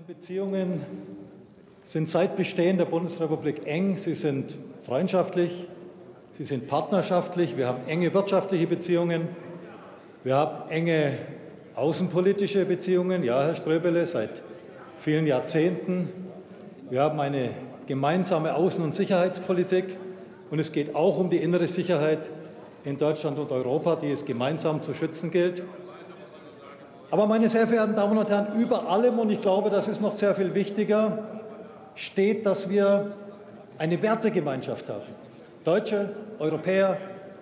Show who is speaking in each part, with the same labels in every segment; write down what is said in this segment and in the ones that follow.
Speaker 1: Beziehungen sind seit Bestehen der Bundesrepublik eng. Sie sind freundschaftlich, sie sind partnerschaftlich. Wir haben enge wirtschaftliche Beziehungen. Wir haben enge außenpolitische Beziehungen. Ja, Herr Ströbele, seit vielen Jahrzehnten. Wir haben eine gemeinsame Außen- und Sicherheitspolitik. Und es geht auch um die innere Sicherheit in Deutschland und Europa, die es gemeinsam zu schützen gilt. Aber, meine sehr verehrten Damen und Herren, über allem, und ich glaube, das ist noch sehr viel wichtiger, steht, dass wir eine Wertegemeinschaft haben. Deutsche, Europäer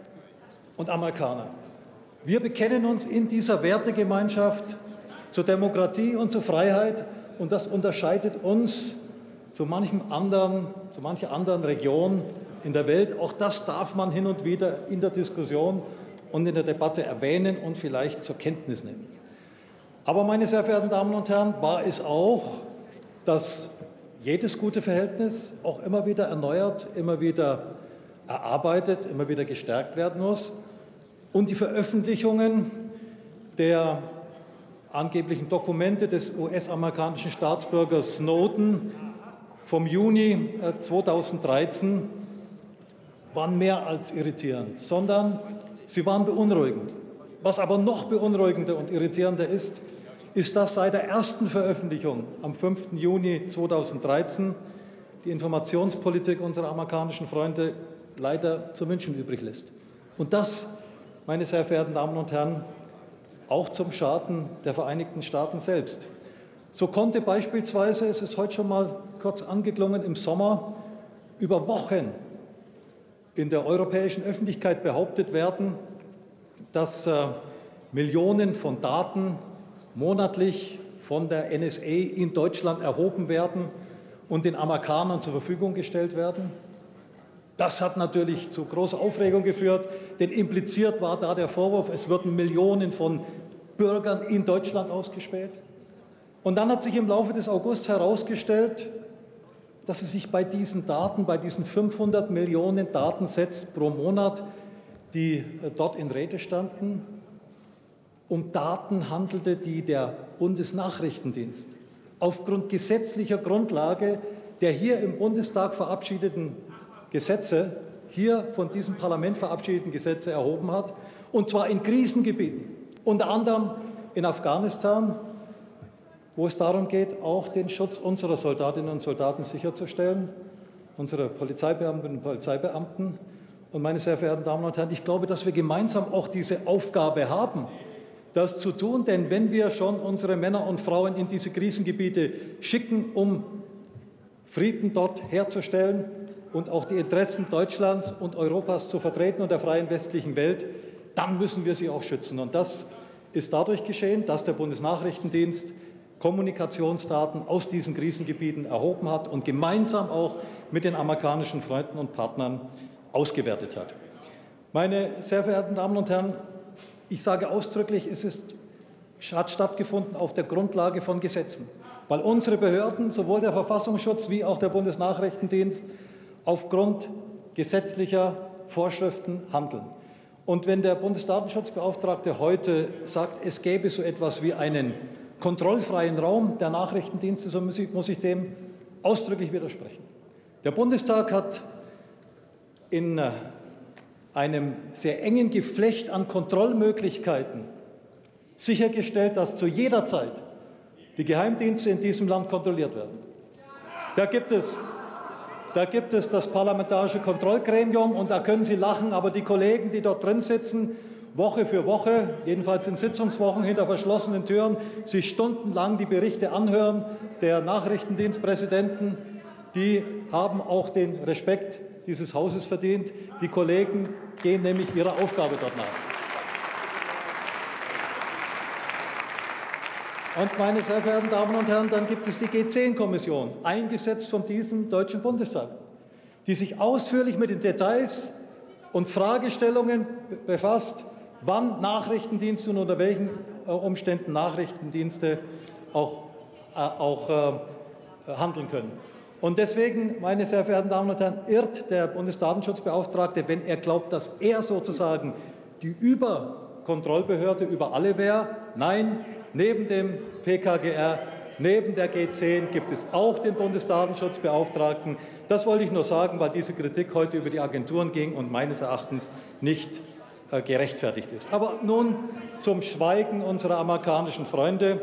Speaker 1: und Amerikaner. Wir bekennen uns in dieser Wertegemeinschaft zur Demokratie und zur Freiheit, und das unterscheidet uns zu mancher anderen Region in der Welt. Auch das darf man hin und wieder in der Diskussion und in der Debatte erwähnen und vielleicht zur Kenntnis nehmen. Aber, meine sehr verehrten Damen und Herren, war es auch, dass jedes gute Verhältnis auch immer wieder erneuert, immer wieder erarbeitet, immer wieder gestärkt werden muss. Und die Veröffentlichungen der angeblichen Dokumente des US-amerikanischen Staatsbürgers Snowden vom Juni 2013 waren mehr als irritierend, sondern sie waren beunruhigend. Was aber noch beunruhigender und irritierender ist, dass seit der ersten Veröffentlichung am 5. Juni 2013 die Informationspolitik unserer amerikanischen Freunde leider zu wünschen übrig lässt. Und das, meine sehr verehrten Damen und Herren, auch zum Schaden der Vereinigten Staaten selbst. So konnte beispielsweise, es ist heute schon mal kurz angeklungen, im Sommer über Wochen in der europäischen Öffentlichkeit behauptet werden, dass Millionen von Daten monatlich von der NSA in Deutschland erhoben werden und den Amerikanern zur Verfügung gestellt werden. Das hat natürlich zu großer Aufregung geführt, denn impliziert war da der Vorwurf, es würden Millionen von Bürgern in Deutschland ausgespäht. Und dann hat sich im Laufe des August herausgestellt, dass es sich bei diesen Daten, bei diesen 500 Millionen Datensets pro Monat, die dort in Rede standen, um Daten handelte, die der Bundesnachrichtendienst aufgrund gesetzlicher Grundlage der hier im Bundestag verabschiedeten Gesetze, hier von diesem Parlament verabschiedeten Gesetze erhoben hat, und zwar in Krisengebieten, unter anderem in Afghanistan, wo es darum geht, auch den Schutz unserer Soldatinnen und Soldaten sicherzustellen, unserer Polizeibeamtinnen und Polizeibeamten. Und, meine sehr verehrten Damen und Herren, ich glaube, dass wir gemeinsam auch diese Aufgabe haben, das zu tun. Denn wenn wir schon unsere Männer und Frauen in diese Krisengebiete schicken, um Frieden dort herzustellen und auch die Interessen Deutschlands und Europas zu vertreten und der freien westlichen Welt, dann müssen wir sie auch schützen. Und das ist dadurch geschehen, dass der Bundesnachrichtendienst Kommunikationsdaten aus diesen Krisengebieten erhoben hat und gemeinsam auch mit den amerikanischen Freunden und Partnern ausgewertet hat. Meine sehr verehrten Damen und Herren, ich sage ausdrücklich, hat stattgefunden auf der Grundlage von Gesetzen, weil unsere Behörden, sowohl der Verfassungsschutz wie auch der Bundesnachrichtendienst, aufgrund gesetzlicher Vorschriften handeln. Und wenn der Bundesdatenschutzbeauftragte heute sagt, es gäbe so etwas wie einen kontrollfreien Raum der Nachrichtendienste, so muss ich dem ausdrücklich widersprechen. Der Bundestag hat in einem sehr engen Geflecht an Kontrollmöglichkeiten sichergestellt, dass zu jeder Zeit die Geheimdienste in diesem Land kontrolliert werden. Da gibt es das Parlamentarische Kontrollgremium, und da können Sie lachen, aber die Kollegen, die dort drin sitzen, Woche für Woche, jedenfalls in Sitzungswochen hinter verschlossenen Türen, sich stundenlang die Berichte anhören der Nachrichtendienstpräsidenten, die haben auch den Respekt dieses Hauses verdient. Die Kollegen gehen nämlich ihrer Aufgabe dort nach. Und, meine sehr verehrten Damen und Herren, dann gibt es die G10-Kommission, eingesetzt von diesem Deutschen Bundestag, die sich ausführlich mit den Details und Fragestellungen befasst, wann Nachrichtendienste und unter welchen Umständen Nachrichtendienste auch handeln können. Und deswegen, meine sehr verehrten Damen und Herren, irrt der Bundesdatenschutzbeauftragte, wenn er glaubt, dass er sozusagen die Überkontrollbehörde über alle wäre. Nein, neben dem PKGR Neben der G10 gibt es auch den Bundesdatenschutzbeauftragten. Das wollte ich nur sagen, weil diese Kritik heute über die Agenturen ging und meines Erachtens nicht gerechtfertigt ist. Aber nun zum Schweigen unserer amerikanischen Freunde,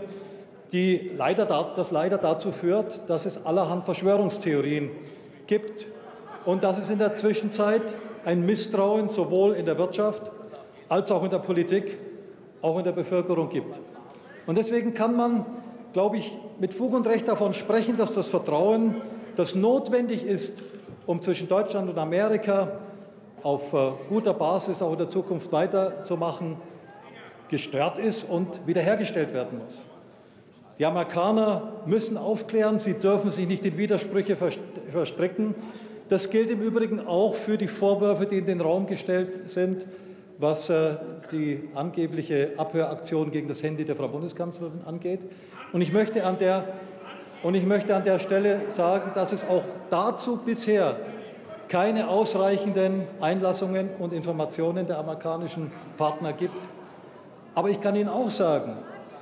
Speaker 1: das leider dazu führt, dass es allerhand Verschwörungstheorien gibt und dass es in der Zwischenzeit ein Misstrauen sowohl in der Wirtschaft als auch in der Politik, auch in der Bevölkerung gibt. Und deswegen kann man, glaube ich, mit Fug und Recht davon sprechen, dass das Vertrauen, das notwendig ist, um zwischen Deutschland und Amerika auf guter Basis auch in der Zukunft weiterzumachen, gestört ist und wiederhergestellt werden muss. Die Amerikaner müssen aufklären, sie dürfen sich nicht in Widersprüche verstricken. Das gilt im Übrigen auch für die Vorwürfe, die in den Raum gestellt sind, was die angebliche Abhöraktion gegen das Handy der Frau Bundeskanzlerin angeht. Und ich möchte an der Stelle sagen, dass es auch dazu bisher keine ausreichenden Einlassungen und Informationen der amerikanischen Partner gibt. Aber ich kann Ihnen auch sagen,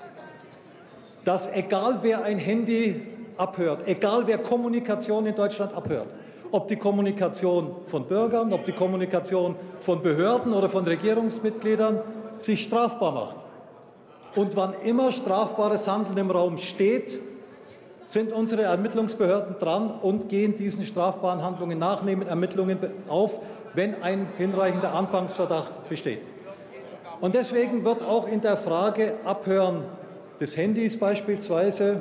Speaker 1: dass egal wer ein Handy abhört, egal wer Kommunikation in Deutschland abhört, ob die Kommunikation von Bürgern, ob die Kommunikation von Behörden oder von Regierungsmitgliedern sich strafbar macht. Und wann immer strafbares Handeln im Raum steht, sind unsere Ermittlungsbehörden dran und gehen diesen strafbaren Handlungen nach, nehmen Ermittlungen auf, wenn ein hinreichender Anfangsverdacht besteht. Und deswegen wird auch in der Frage Abhören des Handys beispielsweise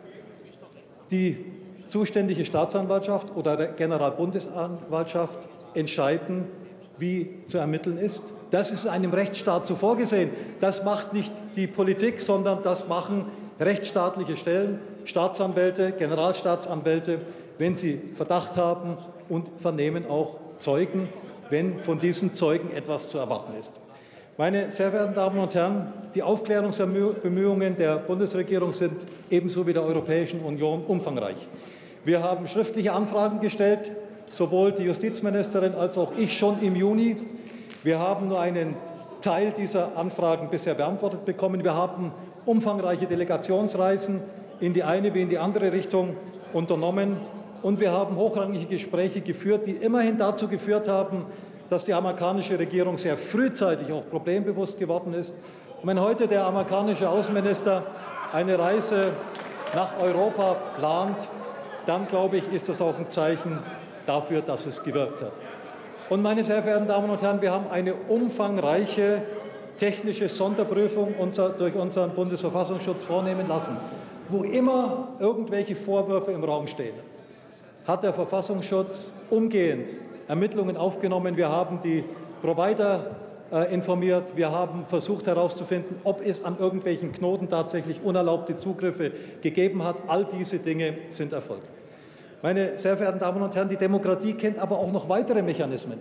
Speaker 1: die zuständige Staatsanwaltschaft oder der Generalbundesanwaltschaft entscheiden, wie zu ermitteln ist. Das ist in einem Rechtsstaat so vorgesehen. Das macht nicht die Politik, sondern das machen rechtsstaatliche Stellen, Staatsanwälte, Generalstaatsanwälte, wenn sie Verdacht haben und vernehmen auch Zeugen, wenn von diesen Zeugen etwas zu erwarten ist. Meine sehr verehrten Damen und Herren, die Aufklärungsbemühungen der Bundesregierung sind ebenso wie der Europäischen Union umfangreich. Wir haben schriftliche Anfragen gestellt, sowohl die Justizministerin als auch ich schon im Juni. Wir haben nur einen Teil dieser Anfragen bisher beantwortet bekommen. Wir haben umfangreiche Delegationsreisen in die eine wie in die andere Richtung unternommen. Und wir haben hochrangige Gespräche geführt, die immerhin dazu geführt haben, dass die amerikanische Regierung sehr frühzeitig auch problembewusst geworden ist. Und wenn heute der amerikanische Außenminister eine Reise nach Europa plant, dann, glaube ich, ist das auch ein Zeichen dafür, dass es gewirkt hat. Und meine sehr verehrten Damen und Herren, wir haben eine umfangreiche technische Sonderprüfung durch unseren Bundesverfassungsschutz vornehmen lassen. Wo immer irgendwelche Vorwürfe im Raum stehen, hat der Verfassungsschutz umgehend Ermittlungen aufgenommen. Wir haben die Provider informiert. Wir haben versucht herauszufinden, ob es an irgendwelchen Knoten tatsächlich unerlaubte Zugriffe gegeben hat. All diese Dinge sind erfolgt. Meine sehr verehrten Damen und Herren, die Demokratie kennt aber auch noch weitere Mechanismen.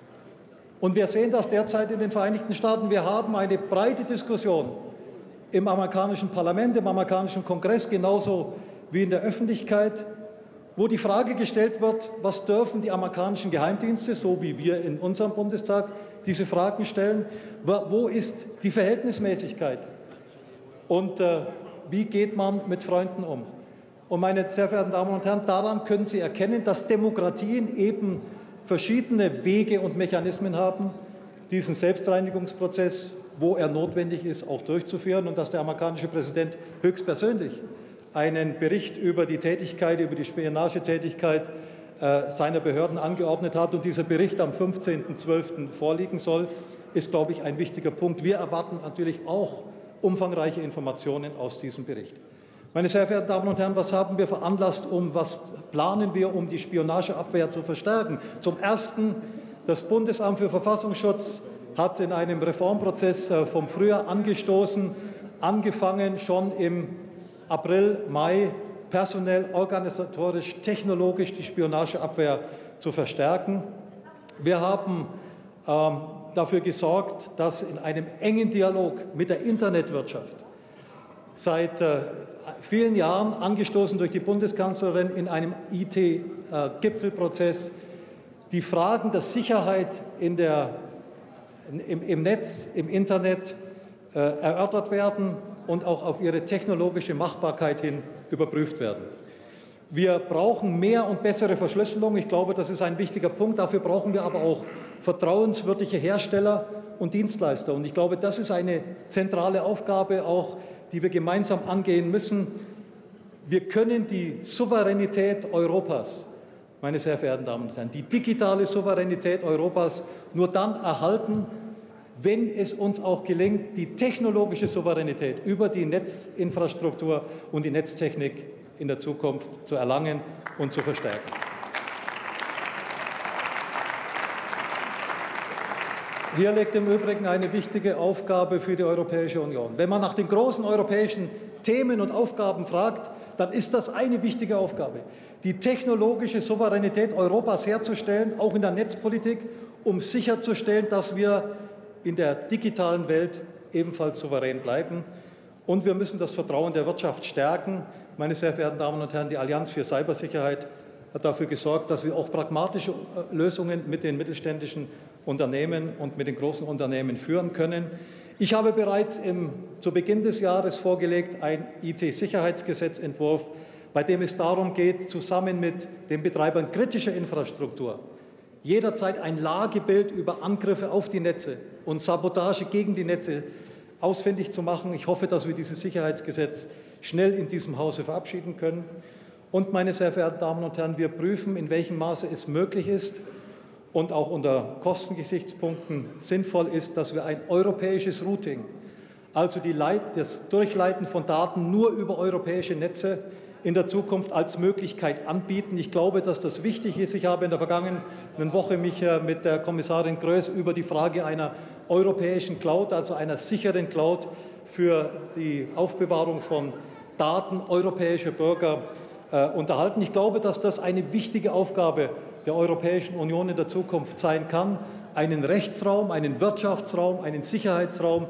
Speaker 1: Und wir sehen das derzeit in den Vereinigten Staaten. Wir haben eine breite Diskussion im amerikanischen Parlament, im amerikanischen Kongress, genauso wie in der Öffentlichkeit, wo die Frage gestellt wird, was dürfen die amerikanischen Geheimdienste, so wie wir in unserem Bundestag diese Fragen stellen, wo ist die Verhältnismäßigkeit und wie geht man mit Freunden um? Und meine sehr verehrten Damen und Herren, daran können Sie erkennen, dass Demokratien eben verschiedene Wege und Mechanismen haben, diesen Selbstreinigungsprozess, wo er notwendig ist, auch durchzuführen und dass der amerikanische Präsident höchstpersönlich einen Bericht über die Tätigkeit, über die Spionagetätigkeit seiner Behörden angeordnet hat und dieser Bericht am 15.12. vorliegen soll, ist, glaube ich, ein wichtiger Punkt. Wir erwarten natürlich auch umfangreiche Informationen aus diesem Bericht. Meine sehr verehrten Damen und Herren, was haben wir veranlasst, was planen wir, um die Spionageabwehr zu verstärken? Zum Ersten, das Bundesamt für Verfassungsschutz hat in einem Reformprozess vom Frühjahr angestoßen, angefangen schon im April, Mai, personell, organisatorisch, technologisch die Spionageabwehr zu verstärken. Wir haben dafür gesorgt, dass in einem engen Dialog mit der Internetwirtschaft seit vielen Jahren, angestoßen durch die Bundeskanzlerin in einem IT-Gipfelprozess, die Fragen der Sicherheit im Netz, im Internet erörtert werden und auch auf ihre technologische Machbarkeit hin überprüft werden. Wir brauchen mehr und bessere Verschlüsselung. Ich glaube, das ist ein wichtiger Punkt. Dafür brauchen wir aber auch vertrauenswürdige Hersteller und Dienstleister. Und ich glaube, das ist eine zentrale Aufgabe, auch die wir gemeinsam angehen müssen. Wir können die Souveränität Europas, meine sehr verehrten Damen und Herren, die digitale Souveränität Europas nur dann erhalten, wenn es uns auch gelingt, die technologische Souveränität über die Netzinfrastruktur und die Netztechnik in der Zukunft zu erlangen und zu verstärken. Hier liegt im Übrigen eine wichtige Aufgabe für die Europäische Union. Wenn man nach den großen europäischen Themen und Aufgaben fragt, dann ist das eine wichtige Aufgabe, die technologische Souveränität Europas herzustellen, auch in der Netzpolitik, um sicherzustellen, dass wir in der digitalen Welt ebenfalls souverän bleiben. Und wir müssen das Vertrauen der Wirtschaft stärken. Meine sehr verehrten Damen und Herren, die Allianz für Cybersicherheit hat dafür gesorgt, dass wir auch pragmatische Lösungen mit den mittelständischen Unternehmen und mit den großen Unternehmen führen können. Ich habe bereits zu Beginn des Jahres vorgelegt einen IT-Sicherheitsgesetzentwurf, bei dem es darum geht, zusammen mit den Betreibern kritischer Infrastruktur jederzeit ein Lagebild über Angriffe auf die Netze und Sabotage gegen die Netze ausfindig zu machen. Ich hoffe, dass wir dieses Sicherheitsgesetz schnell in diesem Hause verabschieden können. Und, meine sehr verehrten Damen und Herren, wir prüfen, in welchem Maße es möglich ist und auch unter Kostengesichtspunkten sinnvoll ist, dass wir ein europäisches Routing, also das Durchleiten von Daten nur über europäische Netze, in der Zukunft als Möglichkeit anbieten. Ich glaube, dass das wichtig ist. Ich habe in der vergangenen Woche mich mit der Kommissarin Kroes über die Frage einer europäischen Cloud, also einer sicheren Cloud für die Aufbewahrung von Daten europäischer Bürger unterhalten. Ich glaube, dass das eine wichtige Aufgabe der Europäischen Union in der Zukunft sein kann, einen Rechtsraum, einen Wirtschaftsraum, einen Sicherheitsraum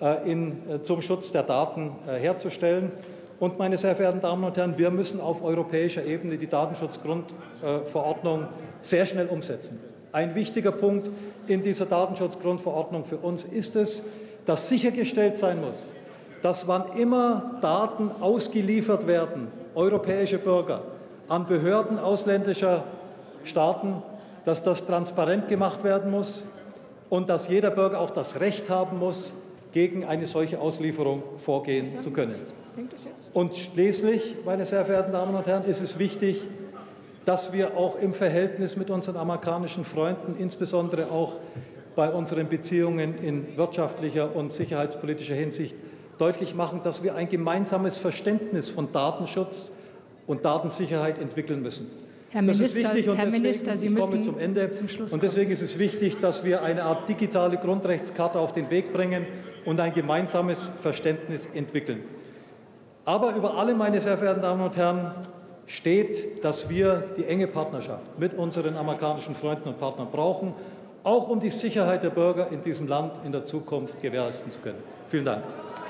Speaker 1: zum Schutz der Daten herzustellen. Und, meine sehr verehrten Damen und Herren, wir müssen auf europäischer Ebene die Datenschutzgrundverordnung sehr schnell umsetzen. Ein wichtiger Punkt in dieser Datenschutzgrundverordnung für uns ist es, dass sichergestellt sein muss, dass wann immer Daten ausgeliefert werden, europäische Bürger, an Behörden ausländischer Staaten, dass das transparent gemacht werden muss und dass jeder Bürger auch das Recht haben muss, gegen eine solche Auslieferung vorgehen zu können. Und schließlich, meine sehr verehrten Damen und Herren, ist es wichtig, dass wir auch im Verhältnis mit unseren amerikanischen Freunden, insbesondere auch bei unseren Beziehungen in wirtschaftlicher und sicherheitspolitischer Hinsicht, deutlich machen, dass wir ein gemeinsames Verständnis von Datenschutz und Datensicherheit entwickeln müssen.
Speaker 2: Herr Minister,
Speaker 1: Sie müssen zum Ende. Und deswegen ist es wichtig, dass wir eine Art digitale Grundrechtscharta auf den Weg bringen und ein gemeinsames Verständnis entwickeln. Aber über allem, meine sehr verehrten Damen und Herren, steht, dass wir die enge Partnerschaft mit unseren amerikanischen Freunden und Partnern brauchen, auch um die Sicherheit der Bürger in diesem Land in der Zukunft gewährleisten zu können. Vielen Dank.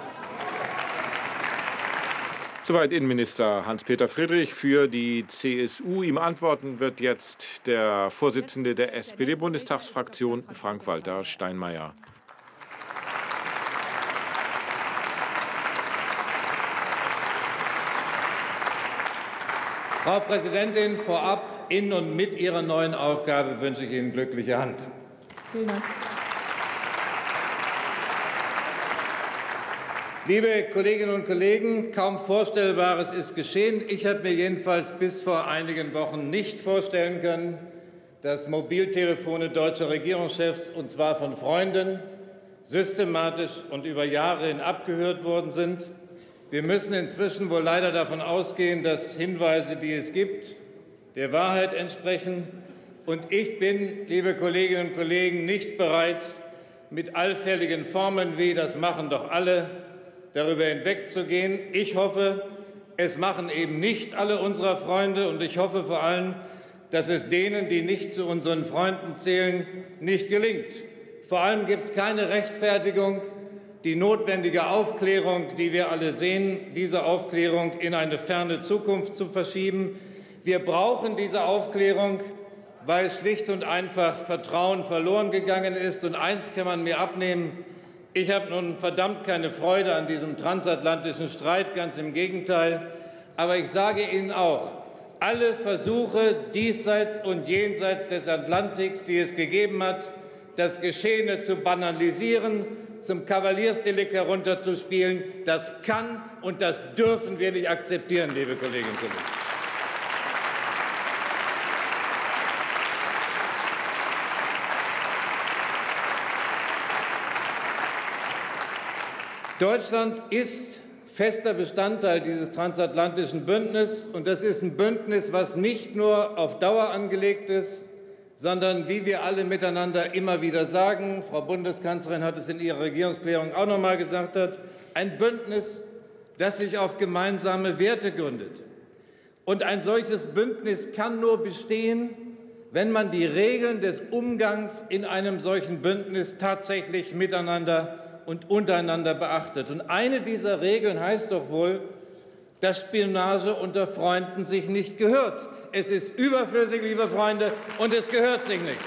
Speaker 3: Soweit Innenminister Hans-Peter Friedrich für die CSU. Ihm antworten wird jetzt der Vorsitzende der SPD-Bundestagsfraktion, Frank-Walter Steinmeier.
Speaker 4: Frau Präsidentin, vorab in und mit Ihrer neuen Aufgabe wünsche ich Ihnen glückliche Hand.
Speaker 2: Vielen Dank.
Speaker 4: Liebe Kolleginnen und Kollegen, kaum Vorstellbares ist geschehen. Ich habe mir jedenfalls bis vor einigen Wochen nicht vorstellen können, dass Mobiltelefone deutscher Regierungschefs, und zwar von Freunden, systematisch und über Jahre hin abgehört worden sind. Wir müssen inzwischen wohl leider davon ausgehen, dass Hinweise, die es gibt, der Wahrheit entsprechen. Und ich bin, liebe Kolleginnen und Kollegen, nicht bereit, mit allfälligen Formeln wie „das machen doch alle“ darüber hinwegzugehen. Ich hoffe, es machen eben nicht alle unserer Freunde, und ich hoffe vor allem, dass es denen, die nicht zu unseren Freunden zählen, nicht gelingt. Vor allem gibt es keine Rechtfertigung, die notwendige Aufklärung, die wir alle sehen, diese Aufklärung in eine ferne Zukunft zu verschieben. Wir brauchen diese Aufklärung, weil schlicht und einfach Vertrauen verloren gegangen ist. Und eins kann man mir abnehmen: Ich habe nun verdammt keine Freude an diesem transatlantischen Streit, ganz im Gegenteil. Aber ich sage Ihnen auch, alle Versuche diesseits und jenseits des Atlantiks, die es gegeben hat, das Geschehene zu banalisieren, zum Kavaliersdelikt herunterzuspielen, das kann und das dürfen wir nicht akzeptieren, liebe Kolleginnen und Kollegen. Deutschland ist fester Bestandteil dieses transatlantischen Bündnisses, und das ist ein Bündnis, was nicht nur auf Dauer angelegt ist, sondern, wie wir alle miteinander immer wieder sagen, Frau Bundeskanzlerin hat es in ihrer Regierungserklärung auch noch mal gesagt, ein Bündnis, das sich auf gemeinsame Werte gründet. Und ein solches Bündnis kann nur bestehen, wenn man die Regeln des Umgangs in einem solchen Bündnis tatsächlich miteinander und untereinander beachtet. Und eine dieser Regeln heißt doch wohl, dass Spionage unter Freunden sich nicht gehört. Es ist überflüssig, liebe Freunde, und es gehört sich nicht.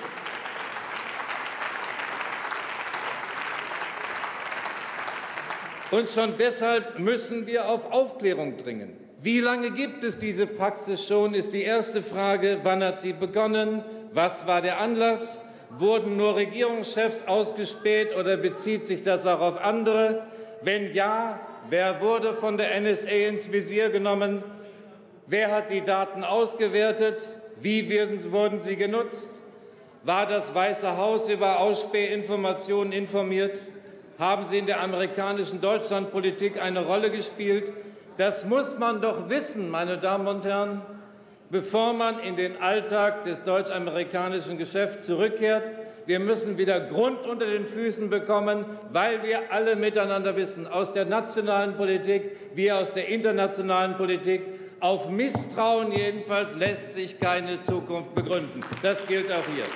Speaker 4: Und schon deshalb müssen wir auf Aufklärung dringen. Wie lange gibt es diese Praxis schon, ist die erste Frage. Wann hat sie begonnen? Was war der Anlass? Wurden nur Regierungschefs ausgespäht oder bezieht sich das auch auf andere? Wenn ja, wer wurde von der NSA ins Visier genommen? Wer hat die Daten ausgewertet? Wie wurden sie genutzt? War das Weiße Haus über Ausspähinformationen informiert? Haben sie in der amerikanischen Deutschlandpolitik eine Rolle gespielt? Das muss man doch wissen, meine Damen und Herren, bevor man in den Alltag des deutsch-amerikanischen Geschäfts zurückkehrt. Wir müssen wieder Grund unter den Füßen bekommen, weil wir alle miteinander wissen, aus der nationalen Politik wie aus der internationalen Politik, auf Misstrauen jedenfalls lässt sich keine Zukunft begründen. Das gilt auch hier.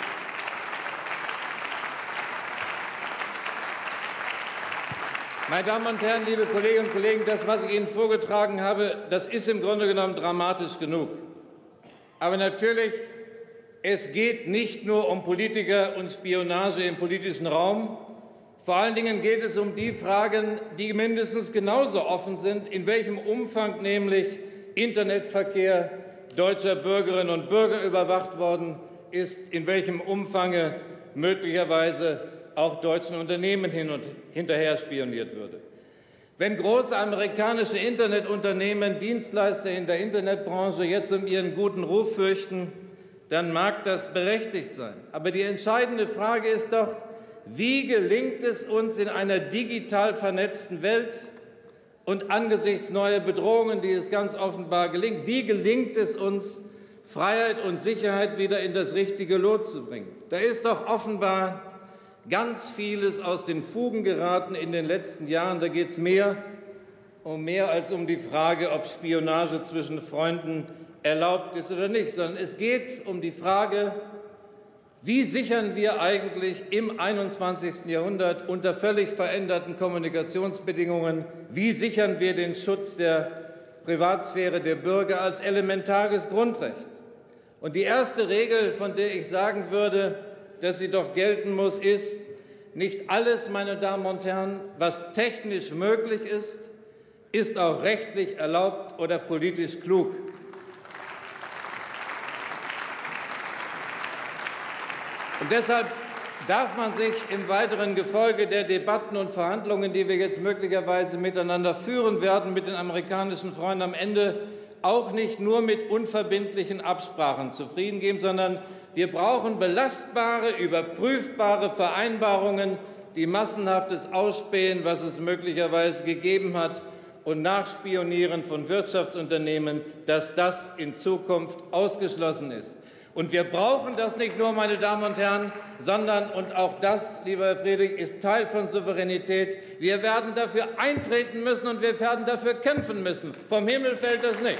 Speaker 4: Meine Damen und Herren, liebe Kolleginnen und Kollegen, das, was ich Ihnen vorgetragen habe, das ist im Grunde genommen dramatisch genug. Aber natürlich, es geht nicht nur um Politiker und Spionage im politischen Raum. Vor allen Dingen geht es um die Fragen, die mindestens genauso offen sind, in welchem Umfang nämlich Internetverkehr deutscher Bürgerinnen und Bürger überwacht worden ist, in welchem Umfang möglicherweise auch deutschen Unternehmen hinterher spioniert würde. Wenn große amerikanische Internetunternehmen, Dienstleister in der Internetbranche jetzt um ihren guten Ruf fürchten, dann mag das berechtigt sein. Aber die entscheidende Frage ist doch, wie gelingt es uns in einer digital vernetzten Welt und angesichts neuer Bedrohungen, die es ganz offenbar gelingt, wie gelingt es uns, Freiheit und Sicherheit wieder in das richtige Lot zu bringen? Da ist doch offenbar ganz vieles aus den Fugen geraten in den letzten Jahren. Da geht es um mehr als um die Frage, ob Spionage zwischen Freunden erlaubt ist oder nicht, sondern es geht um die Frage, wie sichern wir eigentlich im 21. Jahrhundert unter völlig veränderten Kommunikationsbedingungen, wie sichern wir den Schutz der Privatsphäre der Bürger als elementares Grundrecht? Und die erste Regel, von der ich sagen würde, dass sie doch gelten muss, ist, nicht alles, meine Damen und Herren, was technisch möglich ist, ist auch rechtlich erlaubt oder politisch klug. Und deshalb darf man sich im weiteren Gefolge der Debatten und Verhandlungen, die wir jetzt möglicherweise miteinander führen werden, mit den amerikanischen Freunden am Ende auch nicht nur mit unverbindlichen Absprachen zufrieden geben, sondern wir brauchen belastbare, überprüfbare Vereinbarungen, die massenhaftes Ausspähen, was es möglicherweise gegeben hat, und Nachspionieren von Wirtschaftsunternehmen, dass das in Zukunft ausgeschlossen ist. Und wir brauchen das nicht nur, meine Damen und Herren, sondern, und auch das, lieber Herr Friedrich, ist Teil von Souveränität, wir werden dafür eintreten müssen und wir werden dafür kämpfen müssen. Vom Himmel fällt das nicht.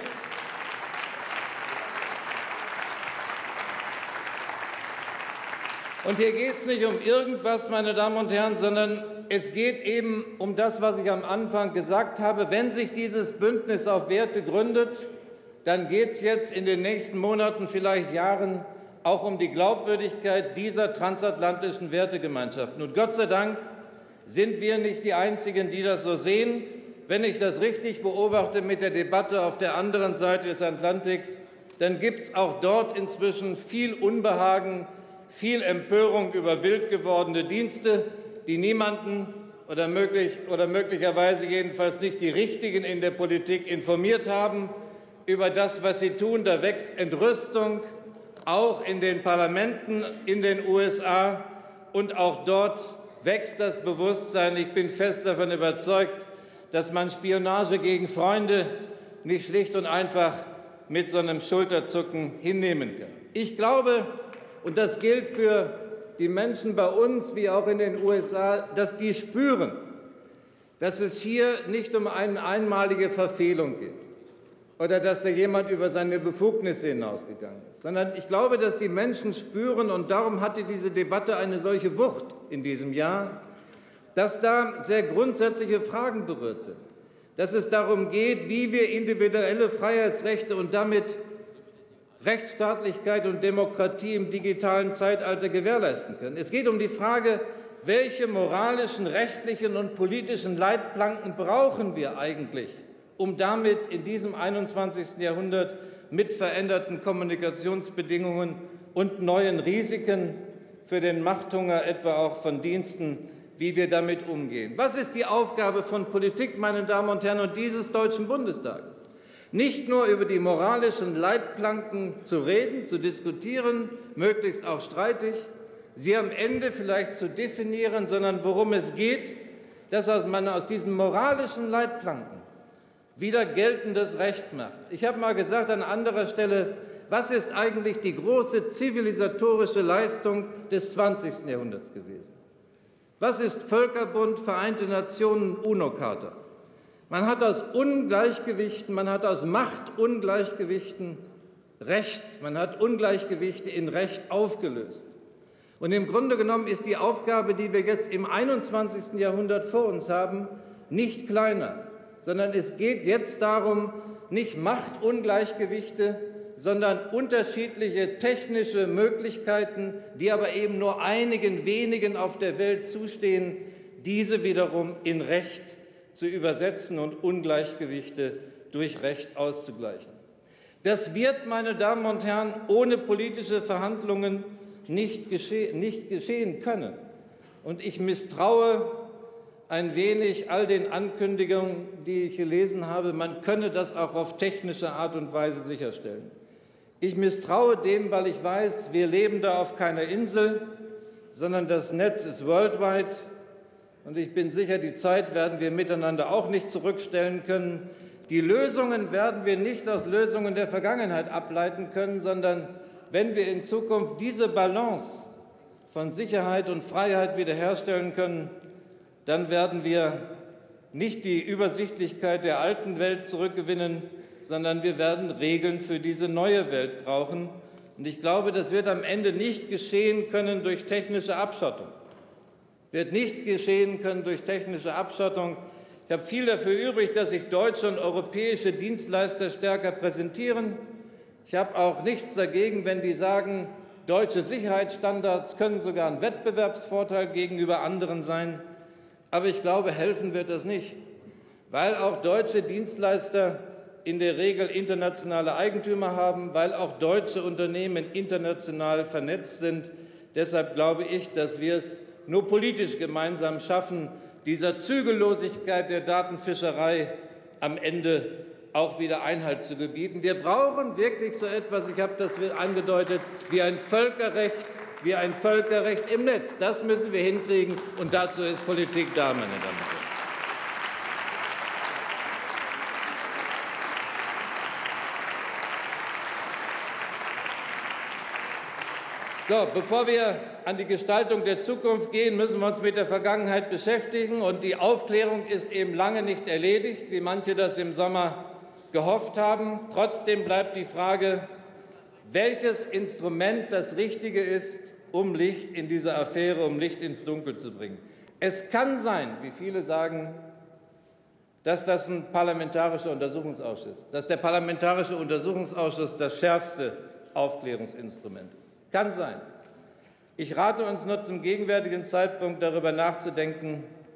Speaker 4: Und hier geht es nicht um irgendwas, meine Damen und Herren, sondern es geht eben um das, was ich am Anfang gesagt habe. Wenn sich dieses Bündnis auf Werte gründet, dann geht es jetzt in den nächsten Monaten, vielleicht Jahren, auch um die Glaubwürdigkeit dieser transatlantischen Wertegemeinschaften. Und Gott sei Dank Sind wir nicht die Einzigen, die das so sehen? Wenn ich das richtig beobachte mit der Debatte auf der anderen Seite des Atlantiks, dann gibt es auch dort inzwischen viel Unbehagen, viel Empörung über wild gewordene Dienste, die niemanden oder möglicherweise jedenfalls nicht die Richtigen in der Politik informiert haben über das, was sie tun. Da wächst Entrüstung, auch in den Parlamenten in den USA, und auch dort wächst das Bewusstsein. Ich bin fest davon überzeugt, dass man Spionage gegen Freunde nicht schlicht und einfach mit so einem Schulterzucken hinnehmen kann. Ich glaube, und das gilt für die Menschen bei uns wie auch in den USA, dass die spüren, dass es hier nicht um eine einmalige Verfehlung geht oder dass da jemand über seine Befugnisse hinausgegangen ist, sondern ich glaube, dass die Menschen spüren, und darum hatte diese Debatte eine solche Wucht in diesem Jahr, dass da sehr grundsätzliche Fragen berührt sind, dass es darum geht, wie wir individuelle Freiheitsrechte und damit Rechtsstaatlichkeit und Demokratie im digitalen Zeitalter gewährleisten können. Es geht um die Frage, welche moralischen, rechtlichen und politischen Leitplanken brauchen wir eigentlich, um damit in diesem 21. Jahrhundert mit veränderten Kommunikationsbedingungen und neuen Risiken für den Machthunger, etwa auch von Diensten, wie wir damit umgehen. Was ist die Aufgabe von Politik, meine Damen und Herren, und dieses Deutschen Bundestages? Nicht nur über die moralischen Leitplanken zu reden, zu diskutieren, möglichst auch streitig, sie am Ende vielleicht zu definieren, sondern worum es geht, dass man aus diesen moralischen Leitplanken wieder geltendes Recht macht. Ich habe mal gesagt an anderer Stelle, was ist eigentlich die große zivilisatorische Leistung des 20. Jahrhunderts gewesen? Was ist Völkerbund, Vereinte Nationen, UNO-Charta? Man hat aus Ungleichgewichten, man hat aus Machtungleichgewichten Recht, man hat Ungleichgewichte in Recht aufgelöst. Und im Grunde genommen ist die Aufgabe, die wir jetzt im 21. Jahrhundert vor uns haben, nicht kleiner, sondern es geht jetzt darum, nicht Machtungleichgewichte, sondern unterschiedliche technische Möglichkeiten, die aber eben nur einigen wenigen auf der Welt zustehen, diese wiederum in Recht zu übersetzen und Ungleichgewichte durch Recht auszugleichen. Das wird, meine Damen und Herren, ohne politische Verhandlungen nicht geschehen können. Und ich misstraue ein wenig all den Ankündigungen, die ich gelesen habe, man könne das auch auf technische Art und Weise sicherstellen. Ich misstraue dem, weil ich weiß, wir leben da auf keiner Insel, sondern das Netz ist worldwide. Und ich bin sicher, die Zeit werden wir miteinander auch nicht zurückstellen können. Die Lösungen werden wir nicht aus Lösungen der Vergangenheit ableiten können, sondern wenn wir in Zukunft diese Balance von Sicherheit und Freiheit wiederherstellen können, dann werden wir nicht die Übersichtlichkeit der alten Welt zurückgewinnen, sondern wir werden Regeln für diese neue Welt brauchen. Und ich glaube, das wird am Ende nicht geschehen können durch technische Abschottung. Wird nicht geschehen können durch technische Abschottung. Ich habe viel dafür übrig, dass sich deutsche und europäische Dienstleister stärker präsentieren. Ich habe auch nichts dagegen, wenn die sagen, deutsche Sicherheitsstandards können sogar ein Wettbewerbsvorteil gegenüber anderen sein. Aber ich glaube, helfen wird das nicht, weil auch deutsche Dienstleister in der Regel internationale Eigentümer haben, weil auch deutsche Unternehmen international vernetzt sind. Deshalb glaube ich, dass wir es nur politisch gemeinsam schaffen, dieser Zügellosigkeit der Datenfischerei am Ende auch wieder Einhalt zu gebieten. Wir brauchen wirklich so etwas, ich habe das angedeutet, wie ein Völkerrecht im Netz. Das müssen wir hinkriegen, und dazu ist Politik da, meine Damen und Herren. So, bevor wir an die Gestaltung der Zukunft gehen, müssen wir uns mit der Vergangenheit beschäftigen. Und die Aufklärung ist eben lange nicht erledigt, wie manche das im Sommer gehofft haben. Trotzdem bleibt die Frage, welches Instrument das Richtige ist, um Licht in diese Affäre, um Licht ins Dunkel zu bringen. Es kann sein, wie viele sagen, dass das ein parlamentarischer Untersuchungsausschuss ist, dass der Parlamentarische Untersuchungsausschuss das schärfste Aufklärungsinstrument ist. Kann sein. Ich rate uns nur zum gegenwärtigen Zeitpunkt darüber nachzudenken,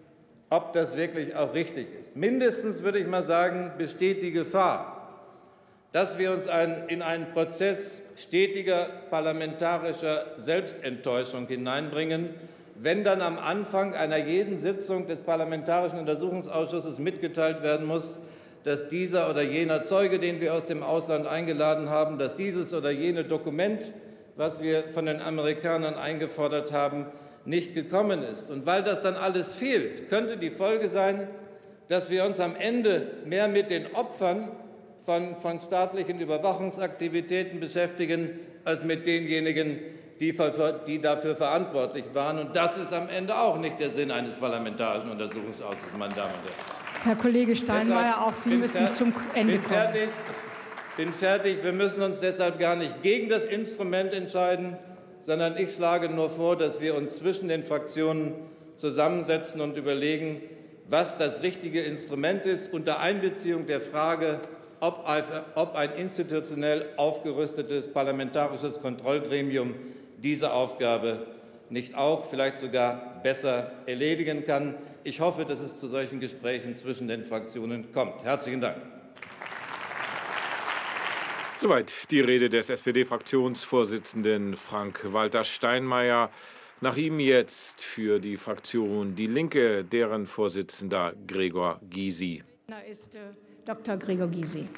Speaker 4: ob das wirklich auch richtig ist. Mindestens, würde ich mal sagen, besteht die Gefahr, dass wir uns in einen Prozess stetiger parlamentarischer Selbstenttäuschung hineinbringen, wenn dann am Anfang einer jeden Sitzung des Parlamentarischen Untersuchungsausschusses mitgeteilt werden muss, dass dieser oder jener Zeuge, den wir aus dem Ausland eingeladen haben, dass dieses oder jene Dokument, was wir von den Amerikanern eingefordert haben, nicht gekommen ist. Und weil das dann alles fehlt, könnte die Folge sein, dass wir uns am Ende mehr mit den Opfern von staatlichen Überwachungsaktivitäten beschäftigen, als mit denjenigen, die dafür verantwortlich waren. Und das ist am Ende auch nicht der Sinn eines Parlamentarischen Untersuchungsausschusses, meine Damen und Herren.
Speaker 2: Herr Kollege Steinmeier, auch Sie müssen zum Ende kommen.
Speaker 4: Bin fertig. Wir müssen uns deshalb gar nicht gegen das Instrument entscheiden, sondern ich schlage nur vor, dass wir uns zwischen den Fraktionen zusammensetzen und überlegen, was das richtige Instrument ist, unter Einbeziehung der Frage, ob ein institutionell aufgerüstetes parlamentarisches Kontrollgremium diese Aufgabe nicht auch, vielleicht sogar besser erledigen kann. Ich hoffe, dass es zu solchen Gesprächen zwischen den Fraktionen kommt. Herzlichen Dank.
Speaker 3: Soweit die Rede des SPD-Fraktionsvorsitzenden Frank-Walter Steinmeier. Nach ihm jetzt für die Fraktion Die Linke, deren Vorsitzender Gregor Gysi.
Speaker 2: Da ist Dr. Gregor Gysi.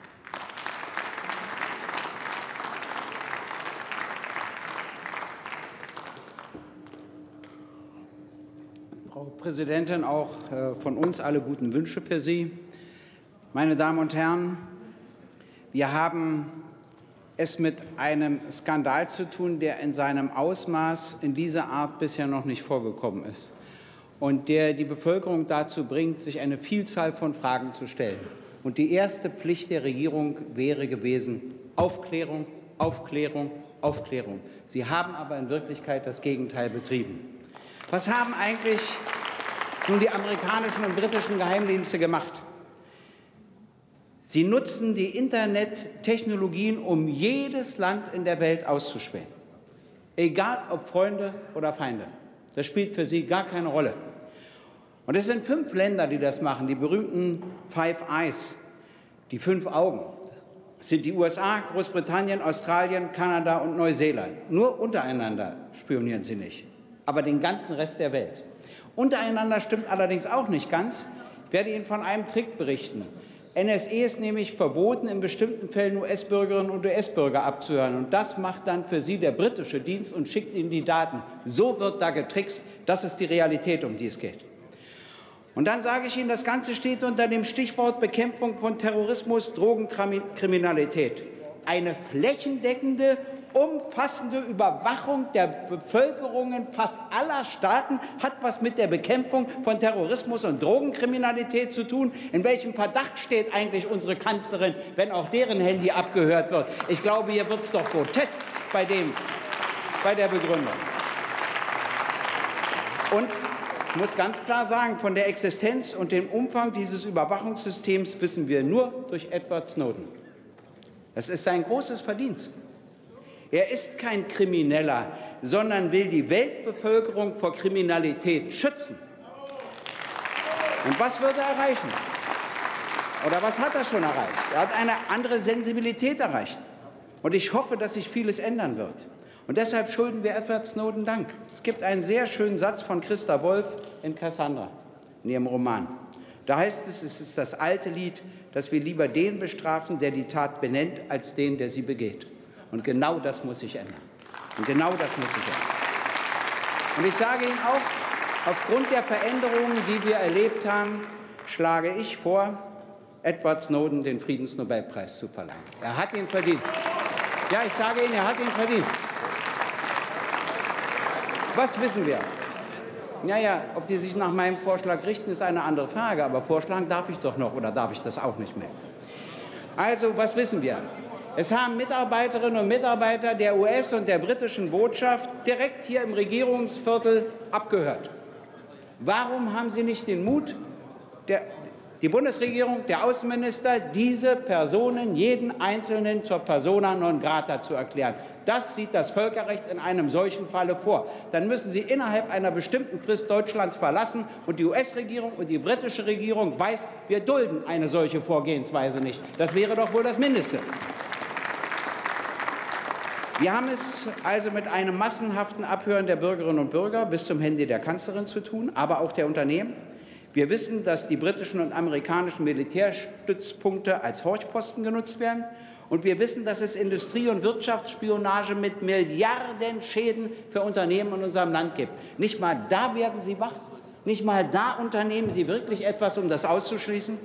Speaker 5: Frau Präsidentin, auch von uns alle guten Wünsche für Sie. Meine Damen und Herren, wir haben es mit einem Skandal zu tun, der in seinem Ausmaß in dieser Art bisher noch nicht vorgekommen ist und der die Bevölkerung dazu bringt, sich eine Vielzahl von Fragen zu stellen. Und die erste Pflicht der Regierung wäre gewesen: Aufklärung, Aufklärung, Aufklärung. Sie haben aber in Wirklichkeit das Gegenteil betrieben. Was haben eigentlich nun die amerikanischen und britischen Geheimdienste gemacht? Sie nutzen die Internettechnologien, um jedes Land in der Welt auszuspähen. Egal ob Freunde oder Feinde. Das spielt für sie gar keine Rolle. Und es sind 5 Länder, die das machen, die berühmten Five Eyes, die 5 Augen. Es sind die USA, Großbritannien, Australien, Kanada und Neuseeland. Nur untereinander spionieren sie nicht, aber den ganzen Rest der Welt. Untereinander stimmt allerdings auch nicht ganz. Ich werde Ihnen von einem Trick berichten. NSA ist nämlich verboten, in bestimmten Fällen US-Bürgerinnen und US-Bürger abzuhören. Und das macht dann für Sie der britische Dienst und schickt Ihnen die Daten. So wird da getrickst. Das ist die Realität, um die es geht. Und dann sage ich Ihnen, das Ganze steht unter dem Stichwort Bekämpfung von Terrorismus, Drogenkriminalität. Eine flächendeckende, umfassende Überwachung der Bevölkerungen fast aller Staaten hat was mit der Bekämpfung von Terrorismus und Drogenkriminalität zu tun. In welchem Verdacht steht eigentlich unsere Kanzlerin, wenn auch deren Handy abgehört wird? Ich glaube, hier wird es doch grotesk bei der Begründung. Und ich muss ganz klar sagen, von der Existenz und dem Umfang dieses Überwachungssystems wissen wir nur durch Edward Snowden. Das ist sein großes Verdienst. Er ist kein Krimineller, sondern will die Weltbevölkerung vor Kriminalität schützen. Und was wird er erreichen? Oder was hat er schon erreicht? Er hat eine andere Sensibilität erreicht. Und ich hoffe, dass sich vieles ändern wird. Und deshalb schulden wir Edward Snowden Dank. Es gibt einen sehr schönen Satz von Christa Wolf in Cassandra, in ihrem Roman. Da heißt es, es ist das alte Lied, dass wir lieber den bestrafen, der die Tat benennt, als den, der sie begeht. Und genau das muss sich ändern. Und genau das muss sich ändern. Und ich sage Ihnen auch, aufgrund der Veränderungen, die wir erlebt haben, schlage ich vor, Edward Snowden den Friedensnobelpreis zu verleihen. Er hat ihn verdient. Ja, ich sage Ihnen, er hat ihn verdient. Was wissen wir? Ja, ob die sich nach meinem Vorschlag richten, ist eine andere Frage. Aber vorschlagen darf ich doch noch, oder darf ich das auch nicht mehr? Also, was wissen wir? Es haben Mitarbeiterinnen und Mitarbeiter der US- und der britischen Botschaft direkt hier im Regierungsviertel abgehört. Warum haben sie nicht den Mut, Die Bundesregierung, der Außenminister, diese Personen, jeden Einzelnen zur persona non grata zu erklären. Das sieht das Völkerrecht in einem solchen Falle vor. Dann müssen sie innerhalb einer bestimmten Frist Deutschlands verlassen. Und die US-Regierung und die britische Regierung weiß, wir dulden eine solche Vorgehensweise nicht. Das wäre doch wohl das Mindeste. Wir haben es also mit einem massenhaften Abhören der Bürgerinnen und Bürger bis zum Handy der Kanzlerin zu tun, aber auch der Unternehmen. Wir wissen, dass die britischen und amerikanischen Militärstützpunkte als Horchposten genutzt werden. Und wir wissen, dass es Industrie- und Wirtschaftsspionage mit Milliardenschäden für Unternehmen in unserem Land gibt. Nicht mal da werden Sie wach. Nicht mal da unternehmen Sie wirklich etwas, um das auszuschließen.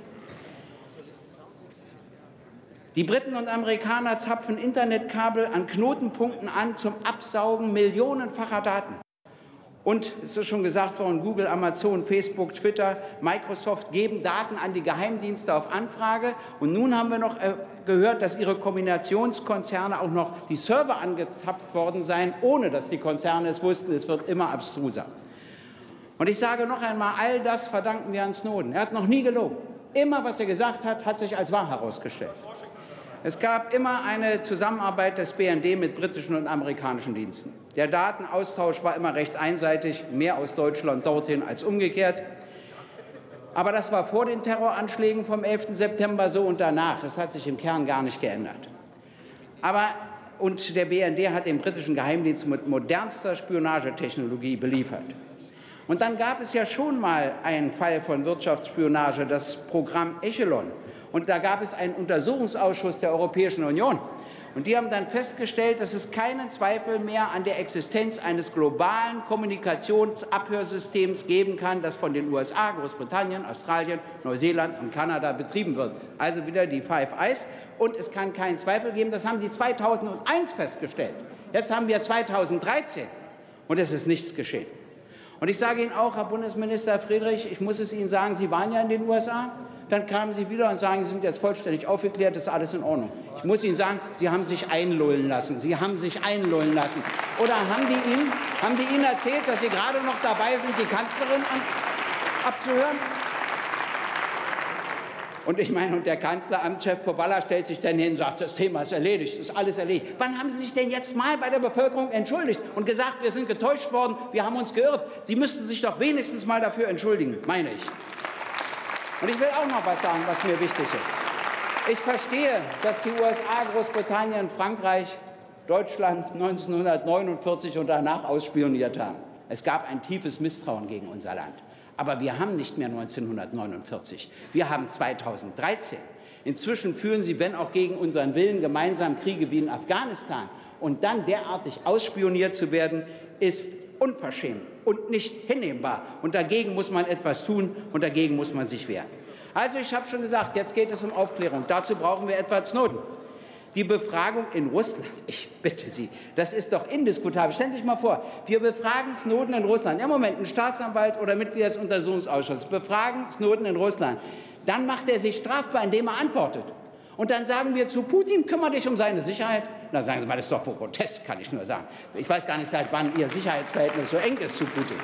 Speaker 5: Die Briten und Amerikaner zapfen Internetkabel an Knotenpunkten an zum Absaugen millionenfacher Daten. Und es ist schon gesagt worden, Google, Amazon, Facebook, Twitter, Microsoft geben Daten an die Geheimdienste auf Anfrage. Und nun haben wir noch gehört, dass ihre Kombinationskonzerne auch noch die Server angezapft worden seien, ohne dass die Konzerne es wussten. Es wird immer abstruser. Und ich sage noch einmal, all das verdanken wir Herrn Snowden. Er hat noch nie gelogen. Immer, was er gesagt hat, hat sich als wahr herausgestellt. Es gab immer eine Zusammenarbeit des BND mit britischen und amerikanischen Diensten. Der Datenaustausch war immer recht einseitig, mehr aus Deutschland dorthin als umgekehrt. Aber das war vor den Terroranschlägen vom 11. September so und danach. Es hat sich im Kern gar nicht geändert. Und der BND hat den britischen Geheimdienst mit modernster Spionagetechnologie beliefert. Und dann gab es ja schon mal einen Fall von Wirtschaftsspionage, das Programm Echelon. Und da gab es einen Untersuchungsausschuss der Europäischen Union. Und die haben dann festgestellt, dass es keinen Zweifel mehr an der Existenz eines globalen Kommunikationsabhörsystems geben kann, das von den USA, Großbritannien, Australien, Neuseeland und Kanada betrieben wird. Also wieder die Five Eyes. Und es kann keinen Zweifel geben, das haben die 2001 festgestellt. Jetzt haben wir 2013 und es ist nichts geschehen. Und ich sage Ihnen auch, Herr Bundesminister Friedrich, ich muss es Ihnen sagen, Sie waren ja in den USA. Dann kamen Sie wieder und sagen, Sie sind jetzt vollständig aufgeklärt, das ist alles in Ordnung. Ich muss Ihnen sagen, Sie haben sich einlullen lassen. Sie haben sich einlullen lassen. Oder haben die Ihnen erzählt, dass Sie gerade noch dabei sind, die Kanzlerin abzuhören? Und ich meine, und der Kanzleramtschef Poballa stellt sich dann hin und sagt, das Thema ist erledigt, das ist alles erledigt. Wann haben Sie sich denn jetzt mal bei der Bevölkerung entschuldigt und gesagt, wir sind getäuscht worden, wir haben uns geirrt? Sie müssten sich doch wenigstens mal dafür entschuldigen, meine ich. Und ich will auch noch was sagen, was mir wichtig ist. Ich verstehe, dass die USA, Großbritannien, Frankreich, Deutschland 1949 und danach ausspioniert haben. Es gab ein tiefes Misstrauen gegen unser Land. Aber wir haben nicht mehr 1949. Wir haben 2013. Inzwischen führen sie, wenn auch gegen unseren Willen, gemeinsam Kriege wie in Afghanistan. Und dann derartig ausspioniert zu werden, ist unverschämt und nicht hinnehmbar. Und dagegen muss man etwas tun und dagegen muss man sich wehren. Also ich habe schon gesagt, jetzt geht es um Aufklärung. Dazu brauchen wir Edward Snowden. Die Befragung in Russland, ich bitte Sie, das ist doch indiskutabel. Stellen Sie sich mal vor, wir befragen Snowden in Russland. Ja, Moment, ein Staatsanwalt oder Mitglied des Untersuchungsausschusses befragen Snowden in Russland. Dann macht er sich strafbar, indem er antwortet. Und dann sagen wir zu Putin, kümmere dich um seine Sicherheit. Na, sagen Sie mal, das ist doch wohl grotesk, kann ich nur sagen. Ich weiß gar nicht, seit wann Ihr Sicherheitsverhältnis so eng ist zu Putin.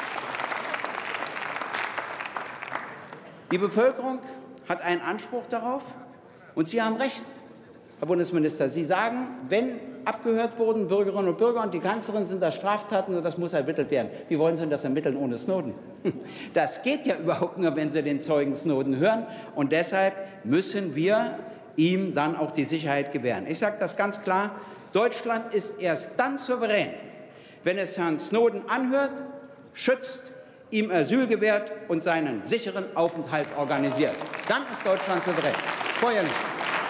Speaker 5: Die Bevölkerung hat einen Anspruch darauf, und Sie haben recht, Herr Bundesminister. Sie sagen, wenn abgehört wurden Bürgerinnen und Bürger und die Kanzlerin, sind das Straftaten und das muss ermittelt werden. Wie wollen Sie denn das ermitteln ohne Snowden? Das geht ja überhaupt nur, wenn Sie den Zeugen Snowden hören. Und deshalb müssen wir ihm dann auch die Sicherheit gewähren. Ich sage das ganz klar, Deutschland ist erst dann souverän, wenn es Herrn Snowden anhört, schützt, ihm Asyl gewährt und seinen sicheren Aufenthalt organisiert. Dann ist Deutschland souverän. Vorher nicht.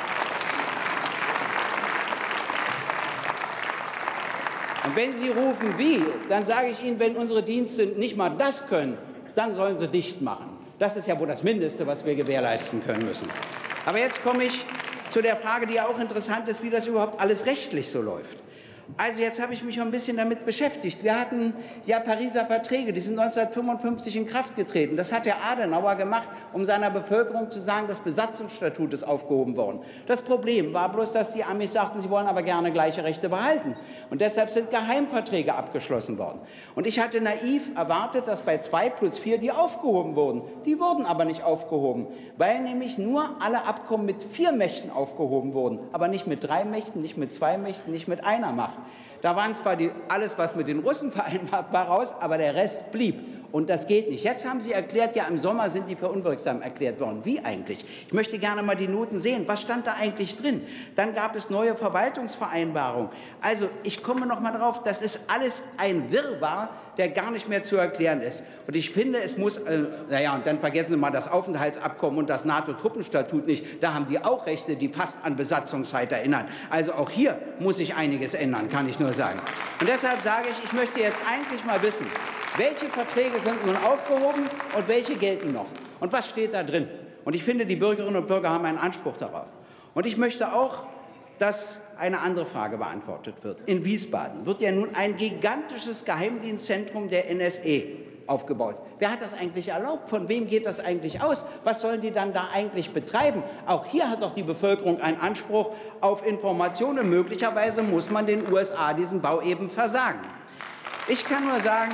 Speaker 5: Und wenn Sie rufen, wie, dann sage ich Ihnen, wenn unsere Dienste nicht mal das können, dann sollen sie dicht machen. Das ist ja wohl das Mindeste, was wir gewährleisten können müssen. Aber jetzt komme ich zu der Frage, die ja auch interessant ist, wie das überhaupt alles rechtlich so läuft. Also jetzt habe ich mich ein bisschen damit beschäftigt. Wir hatten ja Pariser Verträge, die sind 1955 in Kraft getreten. Das hat der Adenauer gemacht, um seiner Bevölkerung zu sagen, das Besatzungsstatut ist aufgehoben worden. Das Problem war bloß, dass die Amis sagten, sie wollen aber gerne gleiche Rechte behalten. Und deshalb sind Geheimverträge abgeschlossen worden. Und ich hatte naiv erwartet, dass bei 2+4 die aufgehoben wurden. Die wurden aber nicht aufgehoben, weil nämlich nur alle Abkommen mit 4 Mächten aufgehoben wurden, aber nicht mit 3 Mächten, nicht mit 2 Mächten, nicht mit einer Macht. Da waren zwar alles, was mit den Russen vereinbart war, raus, aber der Rest blieb. Und das geht nicht. Jetzt haben Sie erklärt, ja, im Sommer sind die für unwirksam erklärt worden. Wie eigentlich? Ich möchte gerne mal die Noten sehen. Was stand da eigentlich drin? Dann gab es neue Verwaltungsvereinbarungen. Also, ich komme noch mal drauf, das ist alles ein Wirrwarr, der gar nicht mehr zu erklären ist. Und ich finde, es muss, naja, und dann vergessen Sie mal das Aufenthaltsabkommen und das NATO-Truppenstatut nicht. Da haben die auch Rechte, die fast an Besatzungszeit erinnern. Also auch hier muss sich einiges ändern, kann ich nur sagen. Und deshalb sage ich, ich möchte jetzt eigentlich mal wissen, welche Verträge sind nun aufgehoben und welche gelten noch? Und was steht da drin? Und ich finde, die Bürgerinnen und Bürger haben einen Anspruch darauf. Und ich möchte auch, dass eine andere Frage beantwortet wird. In Wiesbaden wird ja nun ein gigantisches Geheimdienstzentrum der NSA aufgebaut. Wer hat das eigentlich erlaubt? Von wem geht das eigentlich aus? Was sollen die dann da eigentlich betreiben? Auch hier hat doch die Bevölkerung einen Anspruch auf Informationen. Möglicherweise muss man den USA diesen Bau eben versagen. Ich kann nur sagen,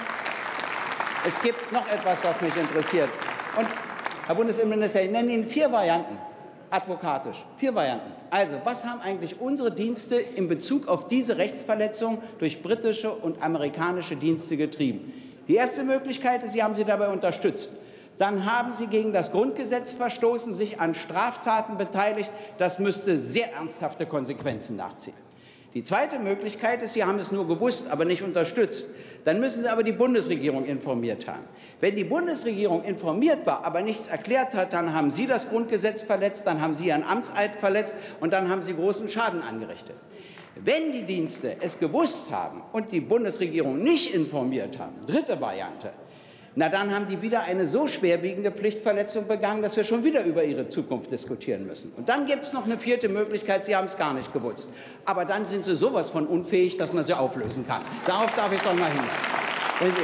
Speaker 5: es gibt noch etwas, was mich interessiert. Und, Herr Bundesinnenminister, ich nenne Ihnen 4 Varianten, advokatisch, 4 Varianten. Also, was haben eigentlich unsere Dienste in Bezug auf diese Rechtsverletzung durch britische und amerikanische Dienste getrieben? Die erste Möglichkeit ist, Sie haben sie dabei unterstützt. Dann haben Sie gegen das Grundgesetz verstoßen, sich an Straftaten beteiligt. Das müsste sehr ernsthafte Konsequenzen nachziehen. Die zweite Möglichkeit ist, Sie haben es nur gewusst, aber nicht unterstützt. Dann müssen Sie aber die Bundesregierung informiert haben. Wenn die Bundesregierung informiert war, aber nichts erklärt hat, dann haben Sie das Grundgesetz verletzt, dann haben Sie Ihren Amtseid verletzt und dann haben Sie großen Schaden angerichtet. Wenn die Dienste es gewusst haben und die Bundesregierung nicht informiert haben, dritte Variante, na dann haben die wieder eine so schwerwiegende Pflichtverletzung begangen, dass wir schon wieder über ihre Zukunft diskutieren müssen. Und dann gibt es noch eine 4. Möglichkeit, Sie haben es gar nicht gewusst. Aber dann sind Sie sowas von unfähig, dass man sie auflösen kann. Darauf darf ich doch mal hinweisen.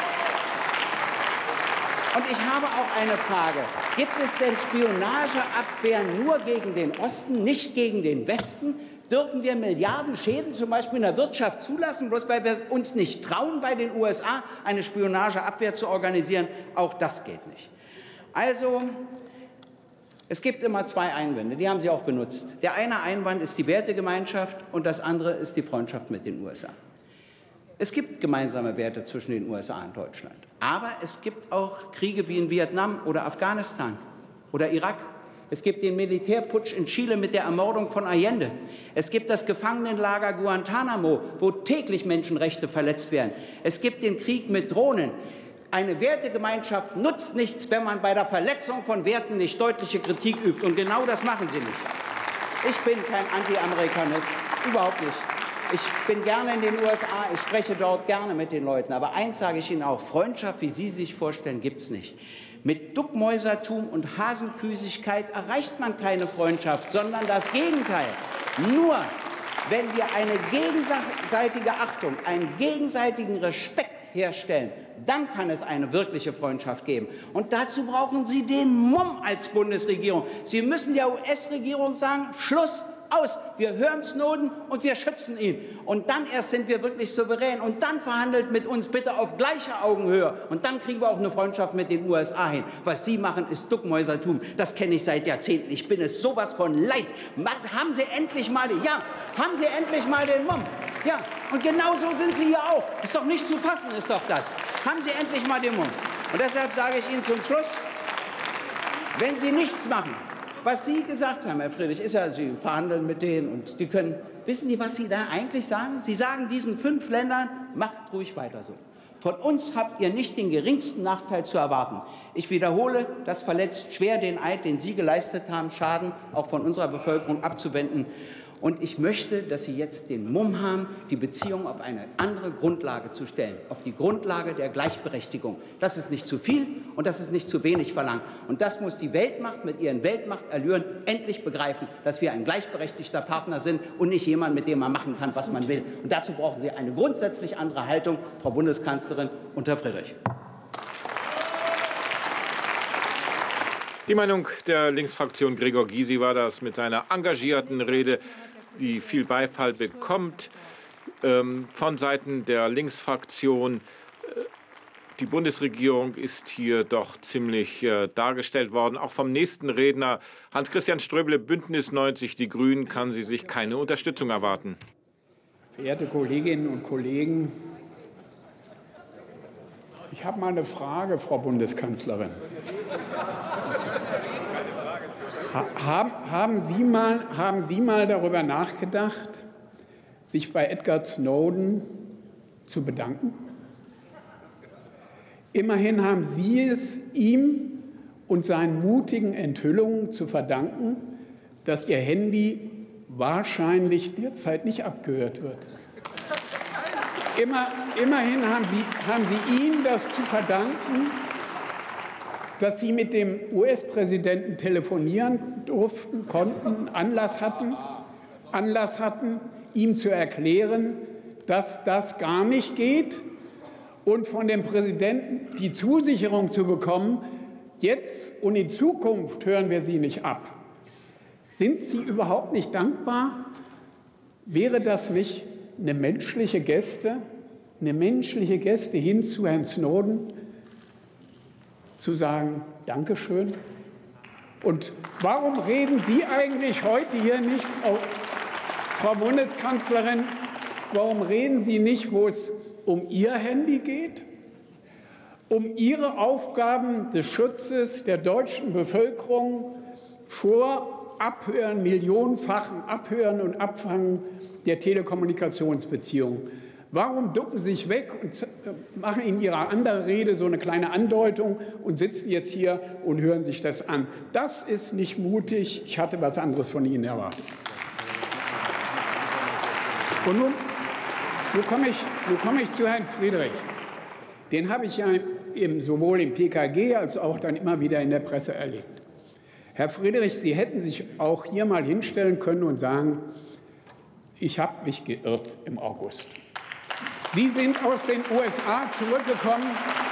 Speaker 5: Und ich habe auch eine Frage. Gibt es denn Spionageabwehr nur gegen den Osten, nicht gegen den Westen? Dürfen wir Milliardenschäden zum Beispiel in der Wirtschaft zulassen, bloß weil wir uns nicht trauen, bei den USA eine Spionageabwehr zu organisieren? Auch das geht nicht. Also, es gibt immer 2 Einwände, die haben Sie auch benutzt. Der eine Einwand ist die Wertegemeinschaft und das andere ist die Freundschaft mit den USA. Es gibt gemeinsame Werte zwischen den USA und Deutschland. Aber es gibt auch Kriege wie in Vietnam oder Afghanistan oder Irak. Es gibt den Militärputsch in Chile mit der Ermordung von Allende. Es gibt das Gefangenenlager Guantanamo, wo täglich Menschenrechte verletzt werden. Es gibt den Krieg mit Drohnen. Eine Wertegemeinschaft nutzt nichts, wenn man bei der Verletzung von Werten nicht deutliche Kritik übt. Und genau das machen Sie nicht. Ich bin kein Anti-Amerikanist, überhaupt nicht. Ich bin gerne in den USA, ich spreche dort gerne mit den Leuten. Aber eins sage ich Ihnen auch, Freundschaft, wie Sie sich vorstellen, gibt es nicht. Mit Duckmäusertum und Hasenfüßigkeit erreicht man keine Freundschaft, sondern das Gegenteil. Nur wenn wir eine gegenseitige Achtung, einen gegenseitigen Respekt herstellen, dann kann es eine wirkliche Freundschaft geben. Und dazu brauchen Sie den Mumm als Bundesregierung. Sie müssen der US-Regierung sagen, Schluss, aus, wir hören Snowden und wir schützen ihn. Und dann erst sind wir wirklich souverän. Und dann verhandelt mit uns bitte auf gleicher Augenhöhe. Und dann kriegen wir auch eine Freundschaft mit den USA hin. Was Sie machen, ist Duckmäusertum. Das kenne ich seit Jahrzehnten. Ich bin es sowas von leid. Haben Sie endlich mal, haben Sie endlich mal den Mumm. Ja, und genau so sind Sie hier auch. Ist doch nicht zu fassen, ist doch das. Haben Sie endlich mal den Mumm. Und deshalb sage ich Ihnen zum Schluss, wenn Sie nichts machen, was Sie gesagt haben, Herr Friedrich, ist ja, Sie verhandeln mit denen und die können, wissen Sie, was Sie da eigentlich sagen? Sie sagen diesen 5 Ländern, macht ruhig weiter so. Von uns habt ihr nicht den geringsten Nachteil zu erwarten. Ich wiederhole, das verletzt schwer den Eid, den Sie geleistet haben, Schaden auch von unserer Bevölkerung abzuwenden. Und ich möchte, dass Sie jetzt den Mumm haben, die Beziehung auf eine andere Grundlage zu stellen, auf die Grundlage der Gleichberechtigung. Das ist nicht zu viel und das ist nicht zu wenig verlangt. Und das muss die Weltmacht mit ihren Weltmachtallüren endlich begreifen, dass wir ein gleichberechtigter Partner sind und nicht jemand, mit dem man machen kann, was man will. Und dazu brauchen Sie eine grundsätzlich andere Haltung, Frau Bundeskanzlerin, und Herr Friedrich.
Speaker 3: Die Meinung der Linksfraktion Gregor Gysi war das mit seiner engagierten Rede, die viel Beifall bekommt von Seiten der Linksfraktion. Die Bundesregierung ist hier doch ziemlich dargestellt worden. Auch vom nächsten Redner, Hans-Christian Ströbele, Bündnis 90 Die Grünen, kann sie sich keine Unterstützung erwarten.
Speaker 6: Verehrte Kolleginnen und Kollegen, ich habe mal eine Frage, Frau Bundeskanzlerin. Haben Sie mal darüber nachgedacht, sich bei Edward Snowden zu bedanken? Immerhin haben Sie es ihm und seinen mutigen Enthüllungen zu verdanken, dass Ihr Handy wahrscheinlich derzeit nicht abgehört wird. Immerhin haben Sie ihm das zu verdanken, dass Sie mit dem US-Präsidenten telefonieren durften, konnten, Anlass hatten, ihm zu erklären, dass das gar nicht geht und von dem Präsidenten die Zusicherung zu bekommen, jetzt und in Zukunft hören wir Sie nicht ab. Sind Sie überhaupt nicht dankbar? Wäre das nicht eine menschliche Geste hin zu Herrn Snowden, zu sagen, Dankeschön? Und warum reden Sie eigentlich heute hier nicht, Frau Bundeskanzlerin, warum reden Sie nicht, wo es um Ihr Handy geht, um Ihre Aufgaben des Schutzes der deutschen Bevölkerung vor Abhören, millionenfachen Abhören und Abfangen der Telekommunikationsbeziehungen? Warum ducken Sie sich weg und machen in Ihrer anderen Rede so eine kleine Andeutung und sitzen jetzt hier und hören sich das an? Das ist nicht mutig. Ich hatte was anderes von Ihnen erwartet. Und nun komme ich zu Herrn Friedrich. Den habe ich ja sowohl im PKG als auch dann immer wieder in der Presse erlebt. Herr Friedrich, Sie hätten sich auch hier mal hinstellen können und sagen, ich habe mich geirrt im August. Sie sind aus den USA zurückgekommen.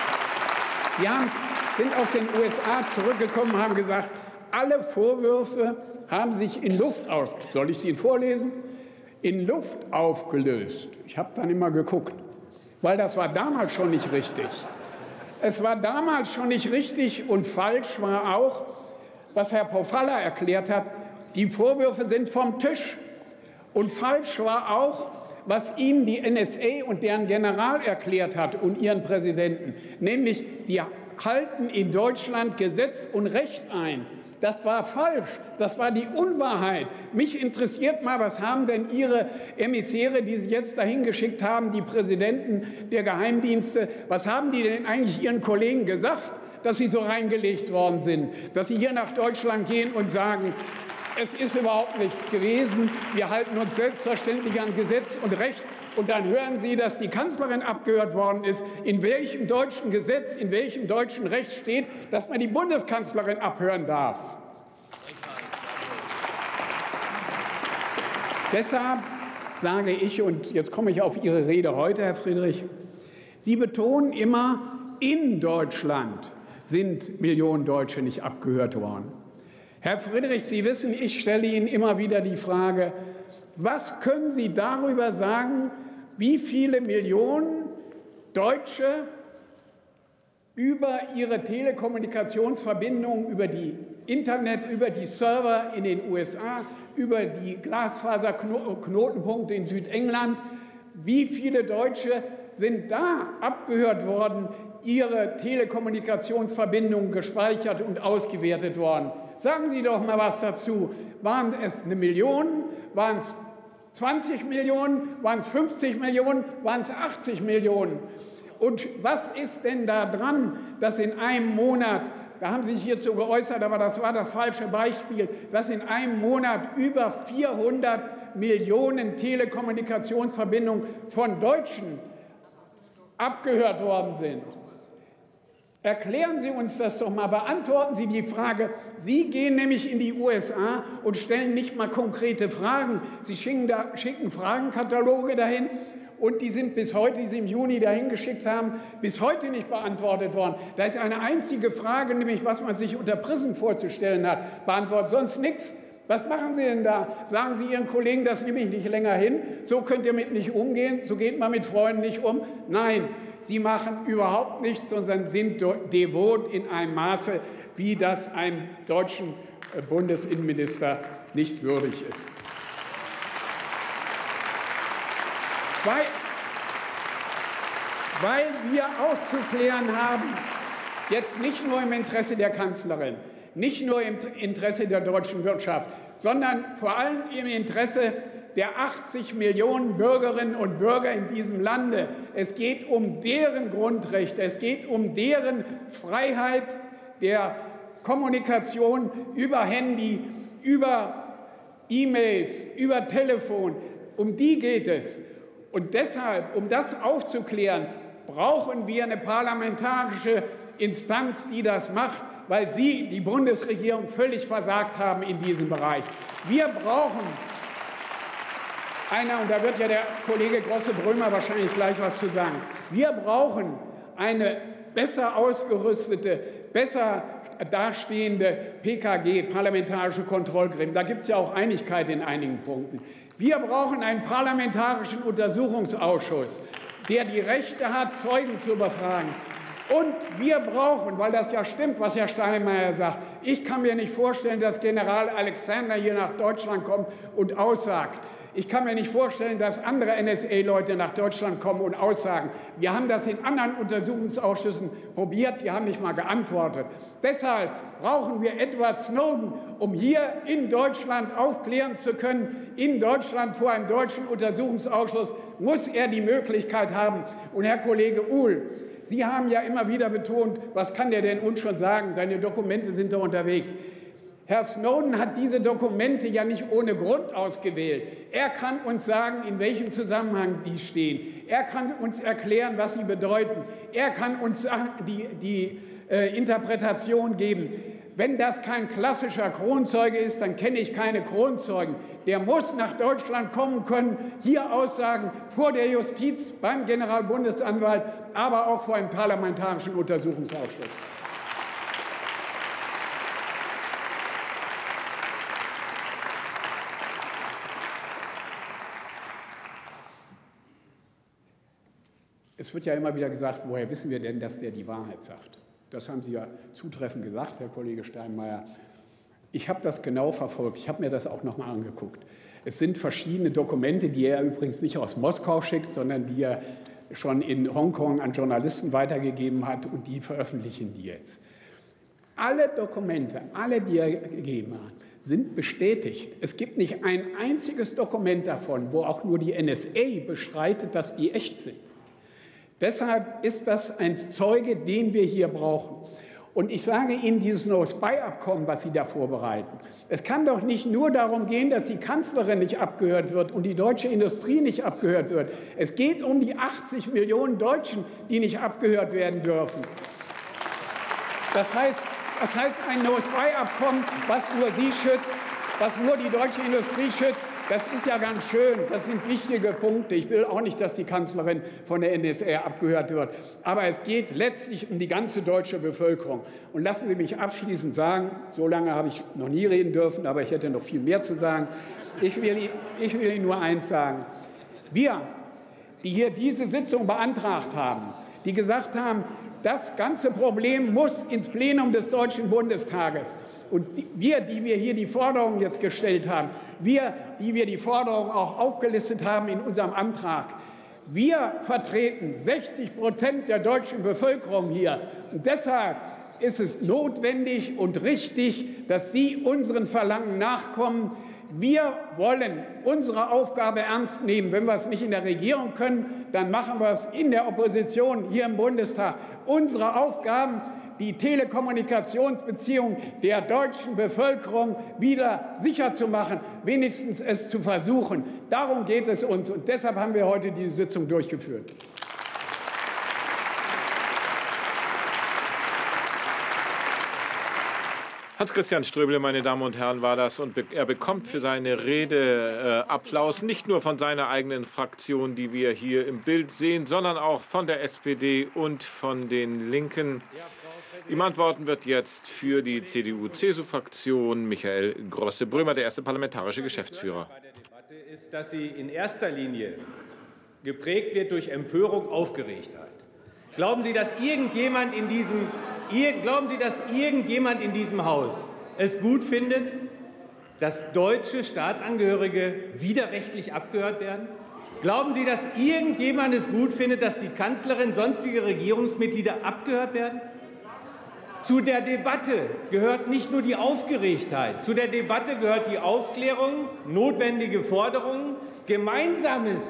Speaker 6: Haben gesagt, alle Vorwürfe haben sich in Luft aufgelöst. Soll ich sie Ihnen vorlesen? In Luft aufgelöst. Ich habe dann immer geguckt, weil das war damals schon nicht richtig. Es war damals schon nicht richtig und falsch war auch, was Herr Pofalla erklärt hat, die Vorwürfe sind vom Tisch. Und falsch war auch, was ihm die NSA und deren General erklärt hat und ihren Präsidenten, nämlich sie halten in Deutschland Gesetz und Recht ein. Das war falsch, das war die Unwahrheit. Mich interessiert mal, was haben denn Ihre Emissäre, die Sie jetzt dahin geschickt haben, die Präsidenten der Geheimdienste, was haben die denn eigentlich Ihren Kollegen gesagt, dass sie so reingelegt worden sind, dass sie hier nach Deutschland gehen und sagen, es ist überhaupt nichts gewesen, wir halten uns selbstverständlich an Gesetz und Recht. Und dann hören Sie, dass die Kanzlerin abgehört worden ist. In welchem deutschen Gesetz, in welchem deutschen Recht steht, dass man die Bundeskanzlerin abhören darf? Deshalb sage ich, und jetzt komme ich auf Ihre Rede heute, Herr Friedrich, Sie betonen immer, in Deutschland sind Millionen Deutsche nicht abgehört worden. Herr Friedrich, Sie wissen, ich stelle Ihnen immer wieder die Frage, was können Sie darüber sagen, wie viele Millionen Deutsche über ihre Telekommunikationsverbindungen, über die Internet, über die Server in den USA, über die Glasfaserknotenpunkte in Südengland, wie viele Deutsche sind da abgehört worden, ihre Telekommunikationsverbindungen gespeichert und ausgewertet worden? Sagen Sie doch mal was dazu. Waren es 1 Million? Waren es 20 Millionen? Waren es 50 Millionen? Waren es 80 Millionen? Und was ist denn da dran, dass in einem Monat, da haben Sie sich hierzu geäußert, aber das war das falsche Beispiel, dass in einem Monat über 400 Millionen Telekommunikationsverbindungen von Deutschen abgehört worden sind. Erklären Sie uns das doch mal, beantworten Sie die Frage. Sie gehen nämlich in die USA und stellen nicht mal konkrete Fragen. Sie schicken Fragenkataloge dahin und die sind bis heute, die Sie im Juni dahin geschickt haben, bis heute nicht beantwortet worden. Da ist eine einzige Frage, nämlich was man sich unter PRISM vorzustellen hat, beantwortet, sonst nichts. Was machen Sie denn da? Sagen Sie Ihren Kollegen, das nehme ich nicht länger hin, so könnt ihr mit nicht umgehen, so geht man mit Freunden nicht um. Nein. Sie machen überhaupt nichts, sondern sind devot in einem Maße, wie das einem deutschen Bundesinnenminister nicht würdig ist. Weil wir aufzuklären haben, jetzt nicht nur im Interesse der Kanzlerin, nicht nur im Interesse der deutschen Wirtschaft, sondern vor allem im Interesse der 80 Millionen Bürgerinnen und Bürger in diesem Lande. Es geht um deren Grundrechte, es geht um deren Freiheit der Kommunikation über Handy, über E-Mails, über Telefon. Um die geht es. Und deshalb, um das aufzuklären, brauchen wir eine parlamentarische Instanz, die das macht, weil Sie, die Bundesregierung, völlig versagt haben in diesem Bereich. Wir brauchen und da wird ja der Kollege Grosse-Brömer wahrscheinlich gleich was zu sagen. Wir brauchen eine besser ausgerüstete, besser dastehende PKG, Parlamentarische Kontrollgremium. Da gibt es ja auch Einigkeit in einigen Punkten. Wir brauchen einen parlamentarischen Untersuchungsausschuss, der die Rechte hat, Zeugen zu befragen. Und wir brauchen, weil das ja stimmt, was Herr Steinmeier sagt, ich kann mir nicht vorstellen, dass General Alexander hier nach Deutschland kommt und aussagt. Ich kann mir nicht vorstellen, dass andere NSA-Leute nach Deutschland kommen und aussagen. Wir haben das in anderen Untersuchungsausschüssen probiert, die haben nicht mal geantwortet. Deshalb brauchen wir Edward Snowden, um hier in Deutschland aufklären zu können. In Deutschland vor einem deutschen Untersuchungsausschuss muss er die Möglichkeit haben. Und Herr Kollege Uhl, Sie haben ja immer wieder betont, was kann der denn uns schon sagen? Seine Dokumente sind da unterwegs. Herr Snowden hat diese Dokumente ja nicht ohne Grund ausgewählt. Er kann uns sagen, in welchem Zusammenhang sie stehen. Er kann uns erklären, was sie bedeuten. Er kann uns die Interpretation geben. Wenn das kein klassischer Kronzeuge ist, dann kenne ich keine Kronzeugen. Der muss nach Deutschland kommen können, hier aussagen vor der Justiz, beim Generalbundesanwalt, aber auch vor einem parlamentarischen Untersuchungsausschuss. Es wird ja immer wieder gesagt, woher wissen wir denn, dass der die Wahrheit sagt? Das haben Sie ja zutreffend gesagt, Herr Kollege Steinmeier. Ich habe das genau verfolgt. Ich habe mir das auch noch mal angeguckt. Es sind verschiedene Dokumente, die er übrigens nicht aus Moskau schickt, sondern die er schon in Hongkong an Journalisten weitergegeben hat, und die veröffentlichen die jetzt. Alle Dokumente, alle, die er gegeben hat, sind bestätigt. Es gibt nicht ein einziges Dokument davon, wo auch nur die NSA bestreitet, dass die echt sind. Deshalb ist das ein Zeuge, den wir hier brauchen. Und ich sage Ihnen, dieses No-Spy-Abkommen, was Sie da vorbereiten, es kann doch nicht nur darum gehen, dass die Kanzlerin nicht abgehört wird und die deutsche Industrie nicht abgehört wird. Es geht um die 80 Millionen Deutschen, die nicht abgehört werden dürfen. Das heißt ein No-Spy-Abkommen, was nur Sie schützt, was nur die deutsche Industrie schützt. Das ist ja ganz schön, das sind wichtige Punkte. Ich will auch nicht, dass die Kanzlerin von der NSA abgehört wird. Aber es geht letztlich um die ganze deutsche Bevölkerung. Und lassen Sie mich abschließend sagen, so lange habe ich noch nie reden dürfen, aber ich hätte noch viel mehr zu sagen. Ich will Ihnen nur eins sagen. Wir, die hier diese Sitzung beantragt haben, die gesagt haben, das ganze Problem muss ins Plenum des Deutschen Bundestages. Und wir, die wir hier die Forderungen jetzt gestellt haben, wir, die wir die Forderungen auch aufgelistet haben in unserem Antrag, wir vertreten 60% der deutschen Bevölkerung hier. Und deshalb ist es notwendig und richtig, dass Sie unseren Verlangen nachkommen. Wir wollen unsere Aufgabe ernst nehmen. Wenn wir es nicht in der Regierung können, dann machen wir es in der Opposition hier im Bundestag. Unsere Aufgaben, die Telekommunikationsbeziehungen der deutschen Bevölkerung wieder sicher zu machen, wenigstens es zu versuchen. Darum geht es uns, und deshalb haben wir heute diese Sitzung durchgeführt.
Speaker 3: Hans-Christian Ströbele, meine Damen und Herren, war das. Und er bekommt für seine Rede Applaus, nicht nur von seiner eigenen Fraktion, die wir hier im Bild sehen, sondern auch von der SPD und von den Linken. Ihm antworten wird jetzt für die CDU-CSU-Fraktion Michael Grosse-Brömer, der erste parlamentarische Geschäftsführer.
Speaker 7: Bei der Debatte ist, dass sie in erster Linie geprägt wird durch Empörung, Aufgeregtheit. Glauben Sie, dass irgendjemand in diesem Haus es gut findet, dass deutsche Staatsangehörige widerrechtlich abgehört werden? Glauben Sie, dass irgendjemand es gut findet, dass die Kanzlerin, sonstige Regierungsmitglieder abgehört werden? Zu der Debatte gehört nicht nur die Aufgeregtheit, zu der Debatte gehört die Aufklärung, notwendige Forderungen, gemeinsames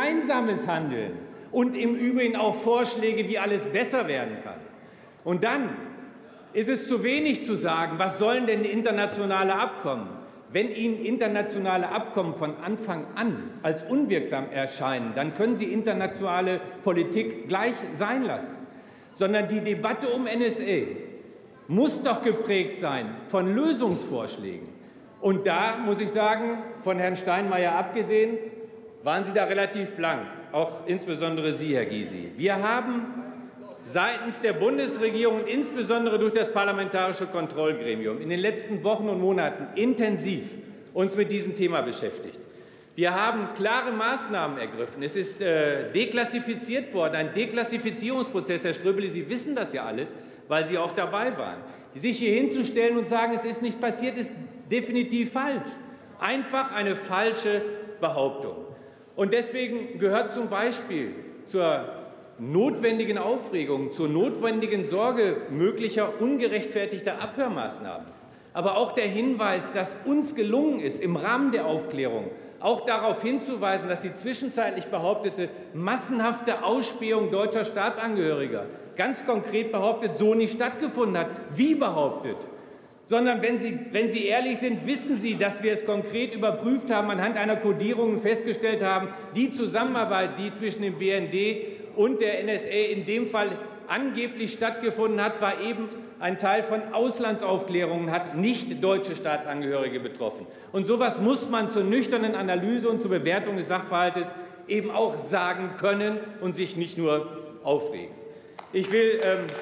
Speaker 7: Handeln und im Übrigen auch Vorschläge, wie alles besser werden kann. Und dann ist es zu wenig zu sagen, was sollen denn internationale Abkommen? Wenn Ihnen internationale Abkommen von Anfang an als unwirksam erscheinen, dann können Sie internationale Politik gleich sein lassen. Sondern die Debatte um NSA muss doch geprägt sein von Lösungsvorschlägen. Und da muss ich sagen, von Herrn Steinmeier abgesehen, waren Sie da relativ blank, auch insbesondere Sie, Herr Gysi. Wir haben seitens der Bundesregierung und insbesondere durch das Parlamentarische Kontrollgremium in den letzten Wochen und Monaten intensiv uns mit diesem Thema beschäftigt. Wir haben klare Maßnahmen ergriffen. Es ist deklassifiziert worden, ein Deklassifizierungsprozess. Herr Ströbele, Sie wissen das ja alles, weil Sie auch dabei waren. Sich hier hinzustellen und sagen, es ist nicht passiert, ist definitiv falsch. Einfach eine falsche Behauptung. Und deswegen gehört zum Beispiel zur notwendigen Aufregung, zur notwendigen Sorge möglicher ungerechtfertigter Abhörmaßnahmen, aber auch der Hinweis, dass uns gelungen ist, im Rahmen der Aufklärung auch darauf hinzuweisen, dass die zwischenzeitlich behauptete massenhafte Ausspähung deutscher Staatsangehöriger, ganz konkret behauptet, so nicht stattgefunden hat. Wie behauptet? Sondern wenn Sie ehrlich sind, wissen Sie, dass wir es konkret überprüft haben, anhand einer Kodierung festgestellt haben, die Zusammenarbeit, die zwischen dem BND und der NSA in dem Fall angeblich stattgefunden hat, war eben ein Teil von Auslandsaufklärungen, hat nicht deutsche Staatsangehörige betroffen. Und sowas muss man zur nüchternen Analyse und zur Bewertung des Sachverhaltes eben auch sagen können und sich nicht nur aufregen. Ich will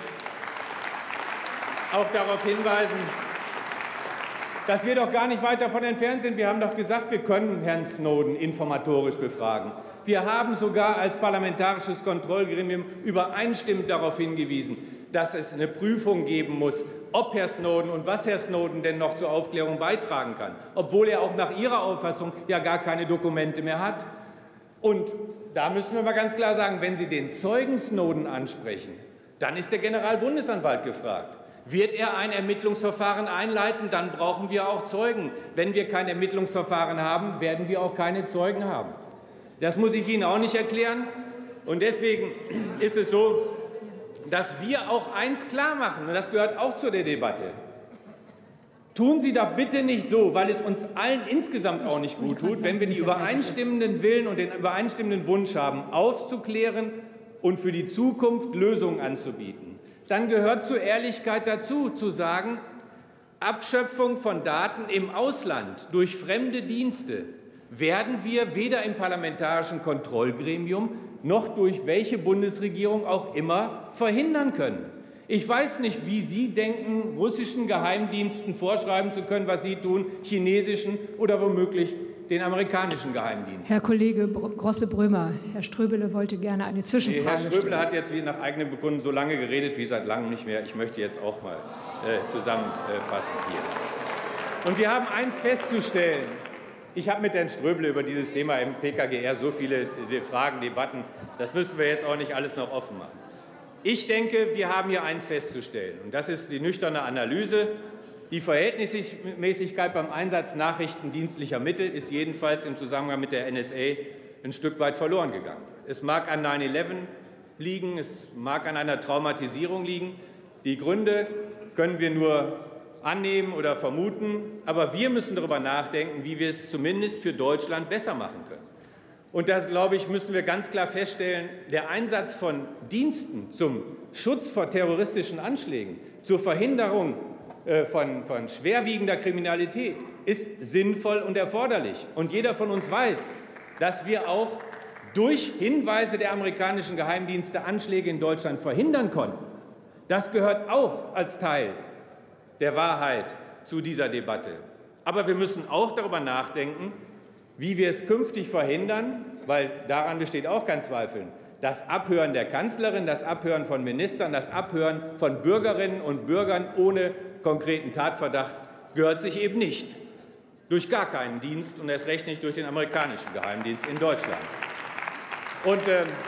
Speaker 7: auch darauf hinweisen, dass wir doch gar nicht weit davon entfernt sind. Wir haben doch gesagt, wir können Herrn Snowden informatorisch befragen. Wir haben sogar als parlamentarisches Kontrollgremium übereinstimmend darauf hingewiesen, dass es eine Prüfung geben muss, ob Herr Snowden und was Herr Snowden denn noch zur Aufklärung beitragen kann, obwohl er auch nach Ihrer Auffassung ja gar keine Dokumente mehr hat. Und da müssen wir mal ganz klar sagen, wenn Sie den Zeugen Snowden ansprechen, dann ist der Generalbundesanwalt gefragt. Wird er ein Ermittlungsverfahren einleiten, dann brauchen wir auch Zeugen. Wenn wir kein Ermittlungsverfahren haben, werden wir auch keine Zeugen haben. Das muss ich Ihnen auch nicht erklären. Und deswegen ist es so, dass wir auch eins klar machen, und das gehört auch zu der Debatte. Tun Sie da bitte nicht so, weil es uns allen insgesamt auch nicht gut tut, wenn wir die übereinstimmenden Willen und den übereinstimmenden Wunsch haben, aufzuklären und für die Zukunft Lösungen anzubieten. Dann gehört zur Ehrlichkeit dazu, zu sagen, Abschöpfung von Daten im Ausland durch fremde Dienste werden wir weder im Parlamentarischen Kontrollgremium noch durch welche Bundesregierung auch immer verhindern können. Ich weiß nicht, wie Sie denken, russischen Geheimdiensten vorschreiben zu können, was sie tun, chinesischen oder womöglich den amerikanischen Geheimdiensten.
Speaker 2: Herr Kollege Grosse-Brömer, Herr Ströbele wollte gerne eine Zwischenfrage
Speaker 7: Herr Ströbele
Speaker 2: stellen.
Speaker 7: hat jetzt nach eigenem Bekunden so lange geredet wie seit langem nicht mehr. Ich möchte jetzt auch mal zusammenfassen hier. Und wir haben eins festzustellen. Ich habe mit Herrn Ströbele über dieses Thema im PKGR so viele Fragen, Debatten, das müssen wir jetzt auch nicht alles noch offen machen. Ich denke, wir haben hier eins festzustellen, und das ist die nüchterne Analyse. Die Verhältnismäßigkeit beim Einsatz nachrichtendienstlicher Mittel ist jedenfalls im Zusammenhang mit der NSA ein Stück weit verloren gegangen. Es mag an 9/11 liegen, es mag an einer Traumatisierung liegen. Die Gründe können wir nur annehmen oder vermuten, aber wir müssen darüber nachdenken, wie wir es zumindest für Deutschland besser machen können. Und das, glaube ich, müssen wir ganz klar feststellen, der Einsatz von Diensten zum Schutz vor terroristischen Anschlägen, zur Verhinderung von schwerwiegender Kriminalität ist sinnvoll und erforderlich. Und jeder von uns weiß, dass wir auch durch Hinweise der amerikanischen Geheimdienste Anschläge in Deutschland verhindern konnten. Das gehört auch als Teil der Wahrheit zu dieser Debatte. Aber wir müssen auch darüber nachdenken, wie wir es künftig verhindern, weil daran besteht auch kein Zweifel. Das Abhören der Kanzlerin, das Abhören von Ministern, das Abhören von Bürgerinnen und Bürgern ohne konkreten Tatverdacht gehört sich eben nicht. Durch gar keinen Dienst und erst recht nicht durch den amerikanischen Geheimdienst in Deutschland. Und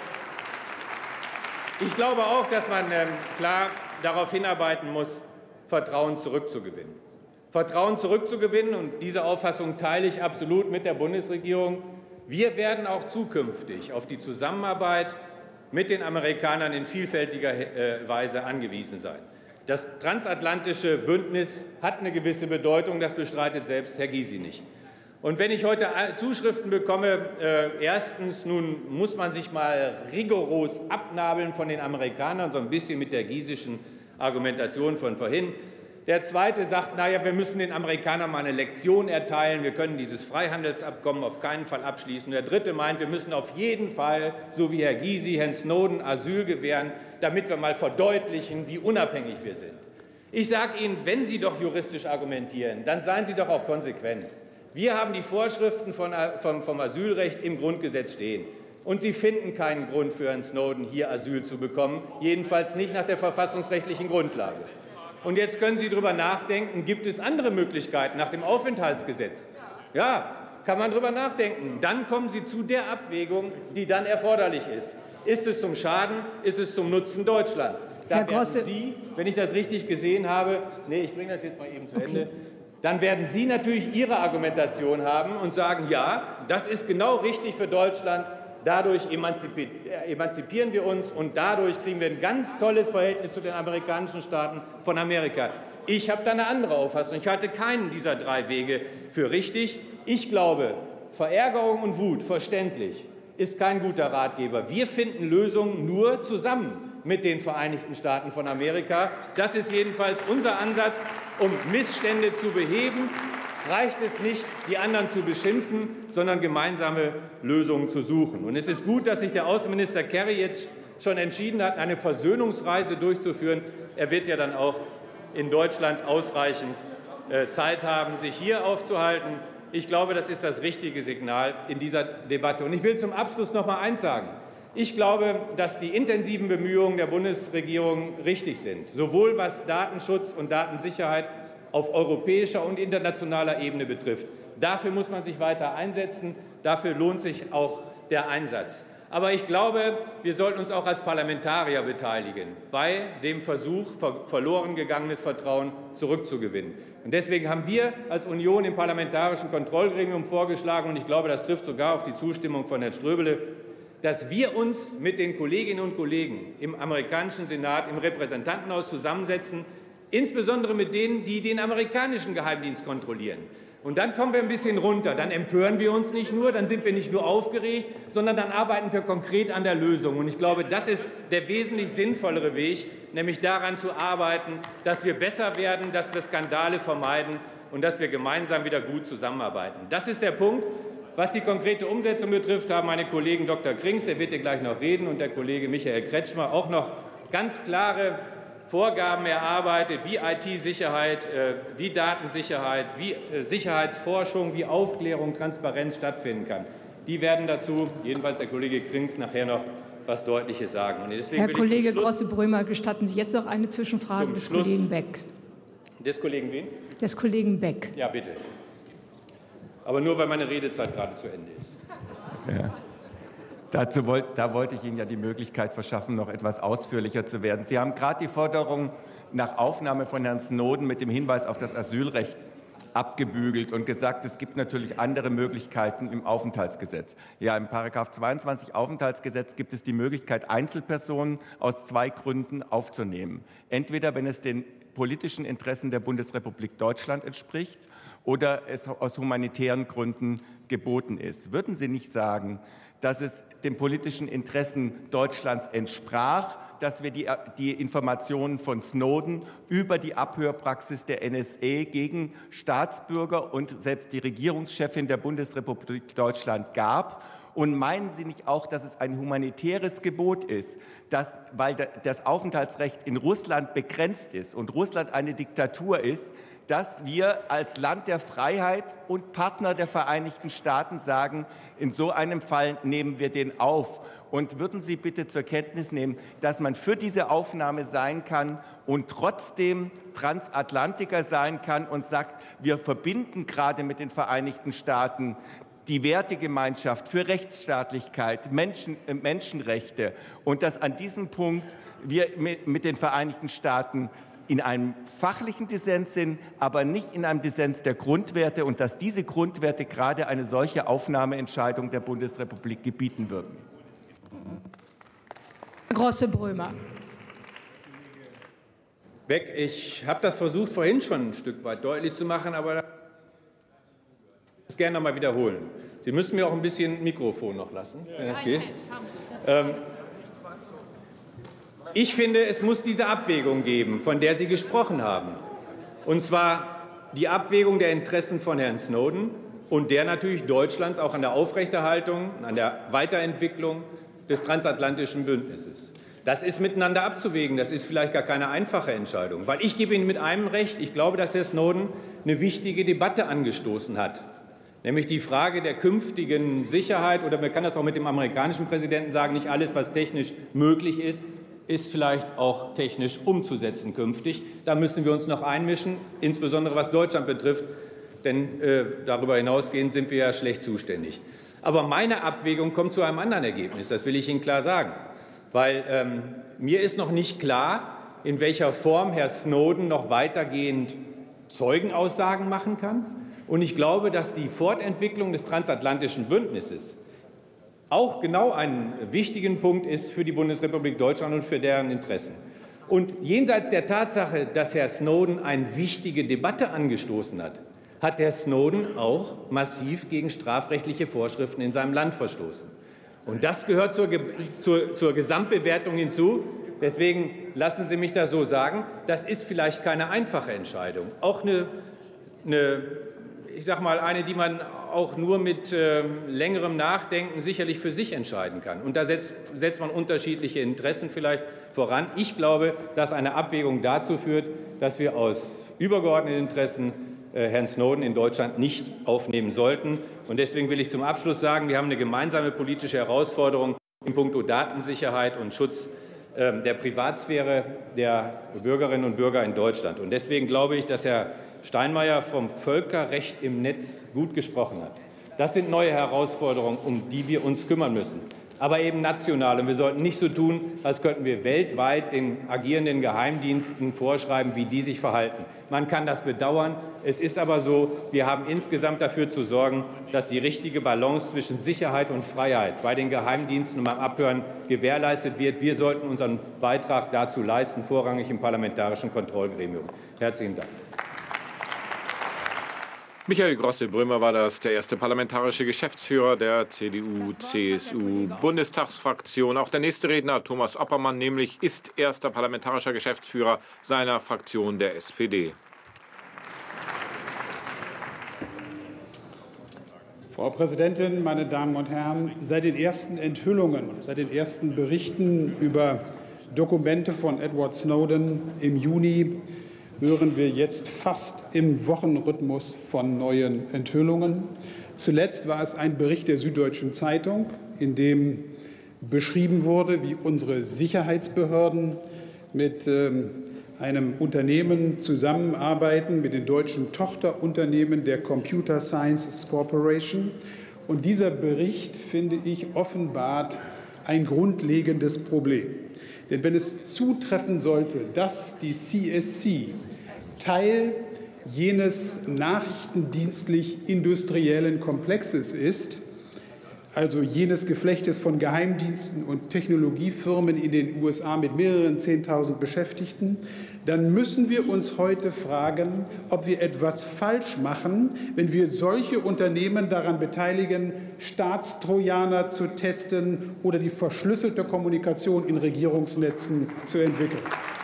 Speaker 7: ich glaube auch, dass man klar darauf hinarbeiten muss, Vertrauen zurückzugewinnen. Vertrauen zurückzugewinnen, und diese Auffassung teile ich absolut mit der Bundesregierung. Wir werden auch zukünftig auf die Zusammenarbeit mit den Amerikanern in vielfältiger Weise angewiesen sein. Das transatlantische Bündnis hat eine gewisse Bedeutung, das bestreitet selbst Herr Gysi nicht. Und wenn ich heute Zuschriften bekomme, erstens, nun muss man sich mal rigoros abnabeln von den Amerikanern, so ein bisschen mit der Gysischen Argumentation von vorhin. Der Zweite sagt, naja, wir müssen den Amerikanern mal eine Lektion erteilen, wir können dieses Freihandelsabkommen auf keinen Fall abschließen. Der Dritte meint, wir müssen auf jeden Fall, so wie Herr Gysi, Herrn Snowden Asyl gewähren, damit wir mal verdeutlichen, wie unabhängig wir sind. Ich sage Ihnen, wenn Sie doch juristisch argumentieren, dann seien Sie doch auch konsequent. Wir haben die Vorschriften vom Asylrecht im Grundgesetz stehen. Und Sie finden keinen Grund für Herrn Snowden, hier Asyl zu bekommen, jedenfalls nicht nach der verfassungsrechtlichen Grundlage. Und jetzt können Sie darüber nachdenken, gibt es andere Möglichkeiten nach dem Aufenthaltsgesetz? Ja, kann man darüber nachdenken. Dann kommen Sie zu der Abwägung, die dann erforderlich ist. Ist es zum Schaden, ist es zum Nutzen Deutschlands? Da werden Sie, wenn ich das richtig gesehen habe, ich bringe das jetzt mal eben zu Ende, dann werden Sie natürlich Ihre Argumentation haben und sagen, ja, das ist genau richtig für Deutschland, dadurch emanzipieren wir uns und dadurch kriegen wir ein ganz tolles Verhältnis zu den amerikanischen Staaten von Amerika. Ich habe da eine andere Auffassung. Ich halte keinen dieser drei Wege für richtig. Ich glaube, Verärgerung und Wut, verständlich, ist kein guter Ratgeber. Wir finden Lösungen nur zusammen mit den Vereinigten Staaten von Amerika. Das ist jedenfalls unser Ansatz, um Missstände zu beheben. Reicht es nicht, die anderen zu beschimpfen, sondern gemeinsame Lösungen zu suchen. Und es ist gut, dass sich der Außenminister Kerry jetzt schon entschieden hat, eine Versöhnungsreise durchzuführen. Er wird ja dann auch in Deutschland ausreichend Zeit haben, sich hier aufzuhalten. Ich glaube, das ist das richtige Signal in dieser Debatte. Und ich will zum Abschluss noch mal eins sagen. Ich glaube, dass die intensiven Bemühungen der Bundesregierung richtig sind, sowohl was Datenschutz und Datensicherheit auf europäischer und internationaler Ebene betrifft. Dafür muss man sich weiter einsetzen. Dafür lohnt sich auch der Einsatz. Aber ich glaube, wir sollten uns auch als Parlamentarier beteiligen, bei dem Versuch, verloren gegangenes Vertrauen zurückzugewinnen. Und deswegen haben wir als Union im Parlamentarischen Kontrollgremium vorgeschlagen, und ich glaube, das trifft sogar auf die Zustimmung von Herrn Ströbele, dass wir uns mit den Kolleginnen und Kollegen im amerikanischen Senat, im Repräsentantenhaus zusammensetzen, insbesondere mit denen, die den amerikanischen Geheimdienst kontrollieren. Und dann kommen wir ein bisschen runter, dann empören wir uns nicht nur, dann sind wir nicht nur aufgeregt, sondern dann arbeiten wir konkret an der Lösung. Und ich glaube, das ist der wesentlich sinnvollere Weg, nämlich daran zu arbeiten, dass wir besser werden, dass wir Skandale vermeiden und dass wir gemeinsam wieder gut zusammenarbeiten. Das ist der Punkt. Was die konkrete Umsetzung betrifft, haben meine Kollegen Dr. Krings, der wird hier gleich noch reden, und der Kollege Michael Kretschmer auch noch ganz klare Vorgaben erarbeitet, wie IT-Sicherheit, wie Datensicherheit, wie Sicherheitsforschung, wie Aufklärung, Transparenz stattfinden kann. Die werden dazu, jedenfalls der Kollege Krings, nachher noch was Deutliches sagen. Und deswegen
Speaker 2: Herr Kollege Grosse-Brömer, gestatten Sie jetzt noch eine Zwischenfrage des Kollegen Beck.
Speaker 7: Des Kollegen wen?
Speaker 2: Des Kollegen Beck.
Speaker 7: Ja, bitte. Aber nur, weil meine Redezeit gerade zu Ende ist.
Speaker 8: Ja. Da wollte ich Ihnen ja die Möglichkeit verschaffen, noch etwas ausführlicher zu werden. Sie haben gerade die Forderung nach Aufnahme von Herrn Snowden mit dem Hinweis auf das Asylrecht abgebügelt und gesagt, es gibt natürlich andere Möglichkeiten im Aufenthaltsgesetz. Ja, im § 22 Aufenthaltsgesetz gibt es die Möglichkeit, Einzelpersonen aus 2 Gründen aufzunehmen. Entweder, wenn es den politischen Interessen der Bundesrepublik Deutschland entspricht oder es aus humanitären Gründen geboten ist. Würden Sie nicht sagen, dass es den politischen Interessen Deutschlands entsprach, dass wir die Informationen von Snowden über die Abhörpraxis der NSA gegen Staatsbürger und selbst die Regierungschefin der Bundesrepublik Deutschland gab? Und meinen Sie nicht auch, dass es ein humanitäres Gebot ist, dass, weil das Aufenthaltsrecht in Russland begrenzt ist und Russland eine Diktatur ist, dass wir als Land der Freiheit und Partner der Vereinigten Staaten sagen, in so einem Fall nehmen wir den auf? Und würden Sie bitte zur Kenntnis nehmen, dass man für diese Aufnahme sein kann und trotzdem Transatlantiker sein kann und sagt, wir verbinden gerade mit den Vereinigten Staaten die Wertegemeinschaft für Rechtsstaatlichkeit, Menschenrechte und dass an diesem Punkt wir mit den Vereinigten Staaten in einem fachlichen Dissens sind, aber nicht in einem Dissens der Grundwerte und dass diese Grundwerte gerade eine solche Aufnahmeentscheidung der Bundesrepublik gebieten würden.
Speaker 2: Grosse-Brömer.
Speaker 7: Beck, ich habe das versucht, vorhin schon ein Stück weit deutlich zu machen, aber das gerne noch mal wiederholen. Sie müssen mir auch ein bisschen Mikrofon noch lassen, wenn das geht. Ich finde, es muss diese Abwägung geben, von der Sie gesprochen haben. Und zwar die Abwägung der Interessen von Herrn Snowden und der natürlich Deutschlands auch an der Aufrechterhaltung, an der Weiterentwicklung des transatlantischen Bündnisses. Das ist miteinander abzuwägen. Das ist vielleicht gar keine einfache Entscheidung. Weil ich gebe Ihnen mit einem recht. Ich glaube, dass Herr Snowden eine wichtige Debatte angestoßen hat. Nämlich die Frage der künftigen Sicherheit, oder man kann das auch mit dem amerikanischen Präsidenten sagen, nicht alles, was technisch möglich ist, ist vielleicht auch technisch umzusetzen künftig. Da müssen wir uns noch einmischen, insbesondere was Deutschland betrifft, denn darüber hinausgehend sind wir ja schlecht zuständig. Aber meine Abwägung kommt zu einem anderen Ergebnis, das will ich Ihnen klar sagen. Weil mir ist noch nicht klar, in welcher Form Herr Snowden noch weitergehend Zeugenaussagen machen kann. Und ich glaube, dass die Fortentwicklung des transatlantischen Bündnisses auch genau ein wichtigen Punkt ist für die Bundesrepublik Deutschland und für deren Interessen. Und jenseits der Tatsache, dass Herr Snowden eine wichtige Debatte angestoßen hat, hat Herr Snowden auch massiv gegen strafrechtliche Vorschriften in seinem Land verstoßen. Und das gehört zur Gesamtbewertung hinzu. Deswegen lassen Sie mich das so sagen, das ist vielleicht keine einfache Entscheidung. Auch ich sage mal, eine, die man auch nur mit längerem Nachdenken sicherlich für sich entscheiden kann. Und da setzt man unterschiedliche Interessen vielleicht voran. Ich glaube, dass eine Abwägung dazu führt, dass wir aus übergeordneten Interessen Herrn Snowden in Deutschland nicht aufnehmen sollten. Und deswegen will ich zum Abschluss sagen, wir haben eine gemeinsame politische Herausforderung in puncto Datensicherheit und Schutz der Privatsphäre der Bürgerinnen und Bürger in Deutschland. Und deswegen glaube ich, dass Herr Steinmeier vom Völkerrecht im Netz gut gesprochen hat. Das sind neue Herausforderungen, um die wir uns kümmern müssen, aber eben national. Und wir sollten nicht so tun, als könnten wir weltweit den agierenden Geheimdiensten vorschreiben, wie die sich verhalten. Man kann das bedauern. Es ist aber so, wir haben insgesamt dafür zu sorgen, dass die richtige Balance zwischen Sicherheit und Freiheit bei den Geheimdiensten und beim Abhören gewährleistet wird. Wir sollten unseren Beitrag dazu leisten, vorrangig im parlamentarischen Kontrollgremium. Herzlichen Dank.
Speaker 3: Michael Grosse-Brömer war das, der erste parlamentarische Geschäftsführer der CDU-CSU-Bundestagsfraktion. Auch der nächste Redner, Thomas Oppermann, nämlich ist erster parlamentarischer Geschäftsführer seiner Fraktion der SPD.
Speaker 9: Frau Präsidentin, meine Damen und Herren! Seit den ersten Enthüllungen, seit den ersten Berichten über Dokumente von Edward Snowden im Juni hören wir jetzt fast im Wochenrhythmus von neuen Enthüllungen. Zuletzt war es ein Bericht der Süddeutschen Zeitung, in dem beschrieben wurde, wie unsere Sicherheitsbehörden mit einem Unternehmen zusammenarbeiten, mit den deutschen Tochterunternehmen der Computer Sciences Corporation. Und dieser Bericht, finde ich, offenbart ein grundlegendes Problem. Denn wenn es zutreffen sollte, dass die CSC Teil jenes nachrichtendienstlich-industriellen Komplexes ist, also jenes Geflechtes von Geheimdiensten und Technologiefirmen in den USA mit mehreren 10.000 Beschäftigten, dann müssen wir uns heute fragen, ob wir etwas falsch machen, wenn wir solche Unternehmen daran beteiligen, Staatstrojaner zu testen oder die verschlüsselte Kommunikation in Regierungsnetzen zu entwickeln.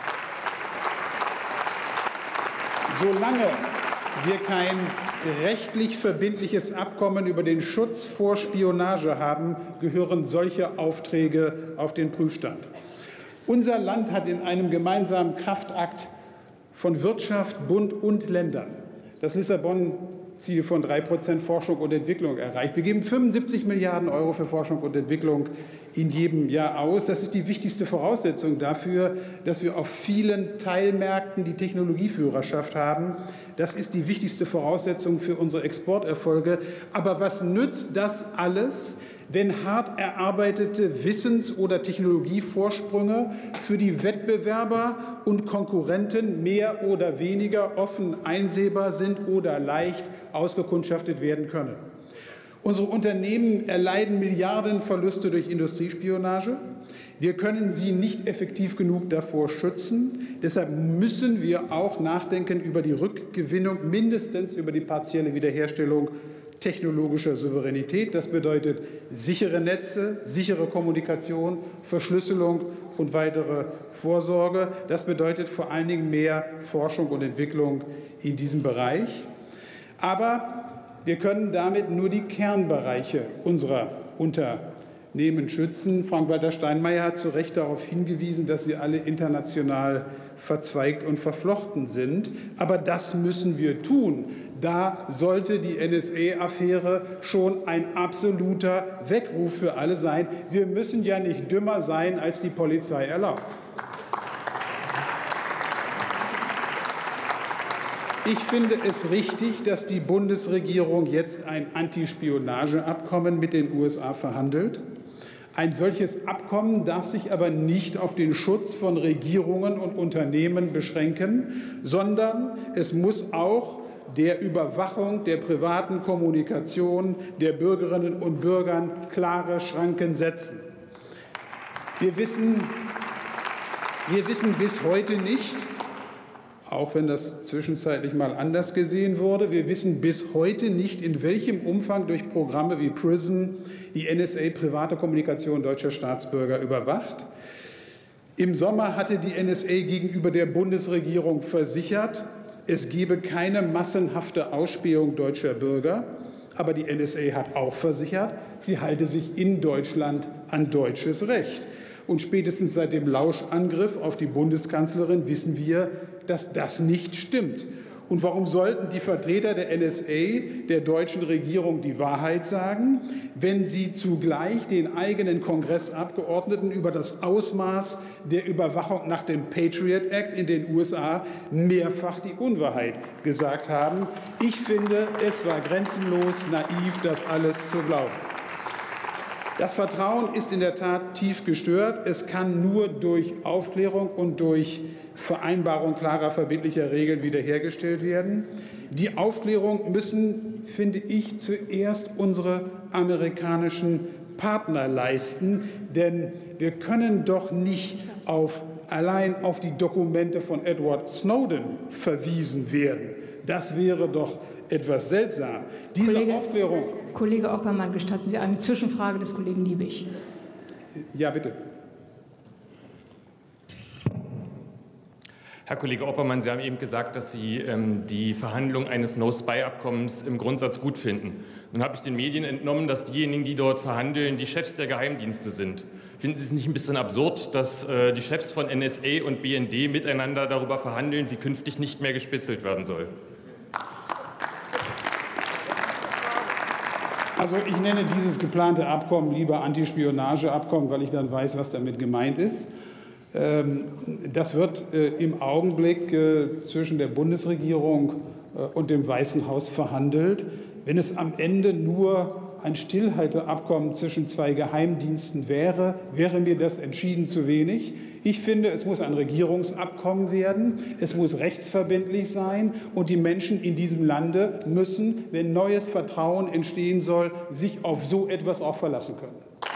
Speaker 9: Solange wir kein rechtlich verbindliches Abkommen über den Schutz vor Spionage haben, gehören solche Aufträge auf den Prüfstand. Unser Land hat in einem gemeinsamen Kraftakt von Wirtschaft, Bund und Ländern das Lissabon-Ziel von 3% Forschung und Entwicklung erreicht. Wir geben 75 Milliarden € für Forschung und Entwicklung in jedem Jahr aus. Das ist die wichtigste Voraussetzung dafür, dass wir auf vielen Teilmärkten die Technologieführerschaft haben. Das ist die wichtigste Voraussetzung für unsere Exporterfolge. Aber was nützt das alles, wenn hart erarbeitete Wissens- oder Technologievorsprünge für die Wettbewerber und Konkurrenten mehr oder weniger offen einsehbar sind oder leicht ausgekundschaftet werden können? Unsere Unternehmen erleiden Milliardenverluste durch Industriespionage. Wir können sie nicht effektiv genug davor schützen. Deshalb müssen wir auch nachdenken über die Rückgewinnung, mindestens über die partielle Wiederherstellung technologischer Souveränität. Das bedeutet sichere Netze, sichere Kommunikation, Verschlüsselung und weitere Vorsorge. Das bedeutet vor allen Dingen mehr Forschung und Entwicklung in diesem Bereich. Aber wir können damit nur die Kernbereiche unserer Unternehmen schützen. Frank-Walter Steinmeier hat zu Recht darauf hingewiesen, dass sie alle international verzweigt und verflochten sind. Aber das müssen wir tun. Da sollte die NSA-Affäre schon ein absoluter Weckruf für alle sein. Wir müssen ja nicht dümmer sein, als die Polizei erlaubt. Ich finde es richtig, dass die Bundesregierung jetzt ein Antispionageabkommen mit den USA verhandelt. Ein solches Abkommen darf sich aber nicht auf den Schutz von Regierungen und Unternehmen beschränken, sondern es muss auch der Überwachung der privaten Kommunikation der Bürgerinnen und Bürger klare Schranken setzen. Wir wissen bis heute nicht, auch wenn das zwischenzeitlich mal anders gesehen wurde, wir wissen bis heute nicht, in welchem Umfang durch Programme wie PRISM die NSA private Kommunikation deutscher Staatsbürger überwacht. Im Sommer hatte die NSA gegenüber der Bundesregierung versichert, es gebe keine massenhafte Ausspähung deutscher Bürger. Aber die NSA hat auch versichert, sie halte sich in Deutschland an deutsches Recht. Und spätestens seit dem Lauschangriff auf die Bundeskanzlerin wissen wir, dass das nicht stimmt. Und warum sollten die Vertreter der NSA der deutschen Regierung die Wahrheit sagen, wenn sie zugleich den eigenen Kongressabgeordneten über das Ausmaß der Überwachung nach dem Patriot Act in den USA mehrfach die Unwahrheit gesagt haben? Ich finde, es war grenzenlos naiv, das alles zu glauben. Das Vertrauen ist in der Tat tief gestört. Es kann nur durch Aufklärung und durch Vereinbarung klarer, verbindlicher Regeln wiederhergestellt werden. Die Aufklärung müssen, finde ich, zuerst unsere amerikanischen Partner leisten. Denn wir können doch nicht allein auf die Dokumente von Edward Snowden verwiesen werden. Das wäre doch etwas seltsam. Diese Aufklärung.
Speaker 2: Kollege Oppermann, gestatten Sie eine Zwischenfrage des Kollegen Liebig?
Speaker 9: Ja, bitte.
Speaker 10: Herr Kollege Oppermann, Sie haben eben gesagt, dass Sie die Verhandlung eines No-Spy-Abkommens im Grundsatz gut finden. Nun habe ich den Medien entnommen, dass diejenigen, die dort verhandeln, die Chefs der Geheimdienste sind. Finden Sie es nicht ein bisschen absurd, dass die Chefs von NSA und BND miteinander darüber verhandeln, wie künftig nicht mehr gespitzelt werden soll?
Speaker 9: Also ich nenne dieses geplante Abkommen lieber Antispionageabkommen, weil ich dann weiß, was damit gemeint ist. Das wird im Augenblick zwischen der Bundesregierung und dem Weißen Haus verhandelt. Wenn es am Ende nur ein Stillhalteabkommen zwischen zwei Geheimdiensten wäre mir das entschieden zu wenig. Ich finde, es muss ein Regierungsabkommen werden, es muss rechtsverbindlich sein und die Menschen in diesem Lande müssen, wenn neues Vertrauen entstehen soll, sich auf so etwas auch verlassen können.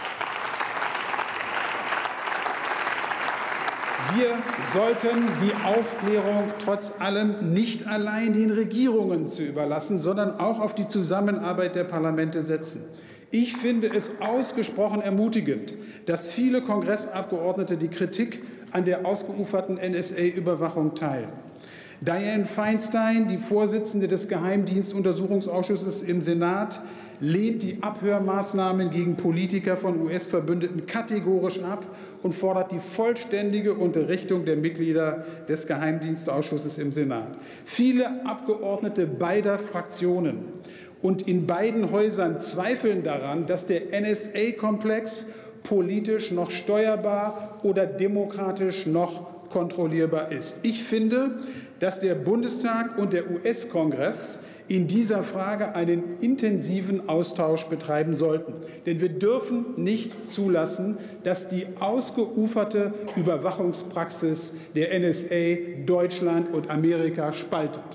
Speaker 9: Wir sollten die Aufklärung trotz allem nicht allein den Regierungen zu überlassen, sondern auch auf die Zusammenarbeit der Parlamente setzen. Ich finde es ausgesprochen ermutigend, dass viele Kongressabgeordnete die Kritik an der ausgeuferten NSA-Überwachung teilen. Dianne Feinstein, die Vorsitzende des Geheimdienstuntersuchungsausschusses im Senat, lehnt die Abhörmaßnahmen gegen Politiker von US-Verbündeten kategorisch ab und fordert die vollständige Unterrichtung der Mitglieder des Geheimdienstausschusses im Senat. Viele Abgeordnete beider Fraktionen und in beiden Häusern zweifeln daran, dass der NSA-Komplex politisch noch steuerbar oder demokratisch noch kontrollierbar ist. Ich finde, dass der Bundestag und der US-Kongress in dieser Frage einen intensiven Austausch betreiben sollten. Denn wir dürfen nicht zulassen, dass die ausgeuferte Überwachungspraxis der NSA Deutschland und Amerika spaltet.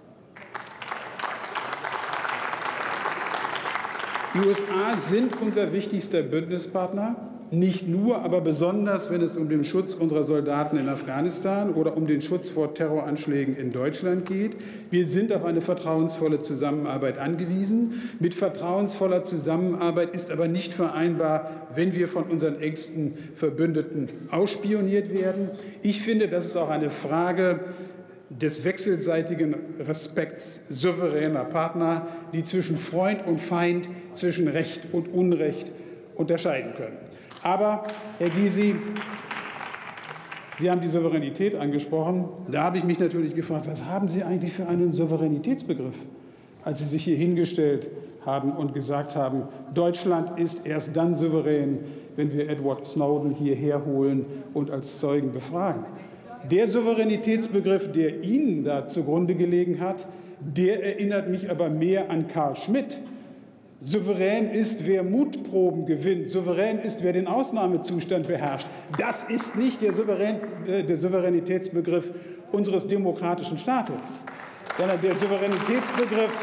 Speaker 9: Die USA sind unser wichtigster Bündnispartner, nicht nur, aber besonders, wenn es um den Schutz unserer Soldaten in Afghanistan oder um den Schutz vor Terroranschlägen in Deutschland geht. Wir sind auf eine vertrauensvolle Zusammenarbeit angewiesen. Mit vertrauensvoller Zusammenarbeit ist aber nicht vereinbar, wenn wir von unseren engsten Verbündeten ausspioniert werden. Ich finde, das ist auch eine Frage des wechselseitigen Respekts souveräner Partner, die zwischen Freund und Feind, zwischen Recht und Unrecht unterscheiden können. Aber, Herr Gysi, Sie haben die Souveränität angesprochen. Da habe ich mich natürlich gefragt, was haben Sie eigentlich für einen Souveränitätsbegriff, als Sie sich hier hingestellt haben und gesagt haben, Deutschland ist erst dann souverän, wenn wir Edward Snowden hierher holen und als Zeugen befragen. Der Souveränitätsbegriff, der Ihnen da zugrunde gelegen hat, der erinnert mich aber mehr an Carl Schmitt. Souverän ist, wer Mutproben gewinnt. Souverän ist, wer den Ausnahmezustand beherrscht. Das ist nicht der Souveränitätsbegriff unseres demokratischen Staates, sondern der Souveränitätsbegriff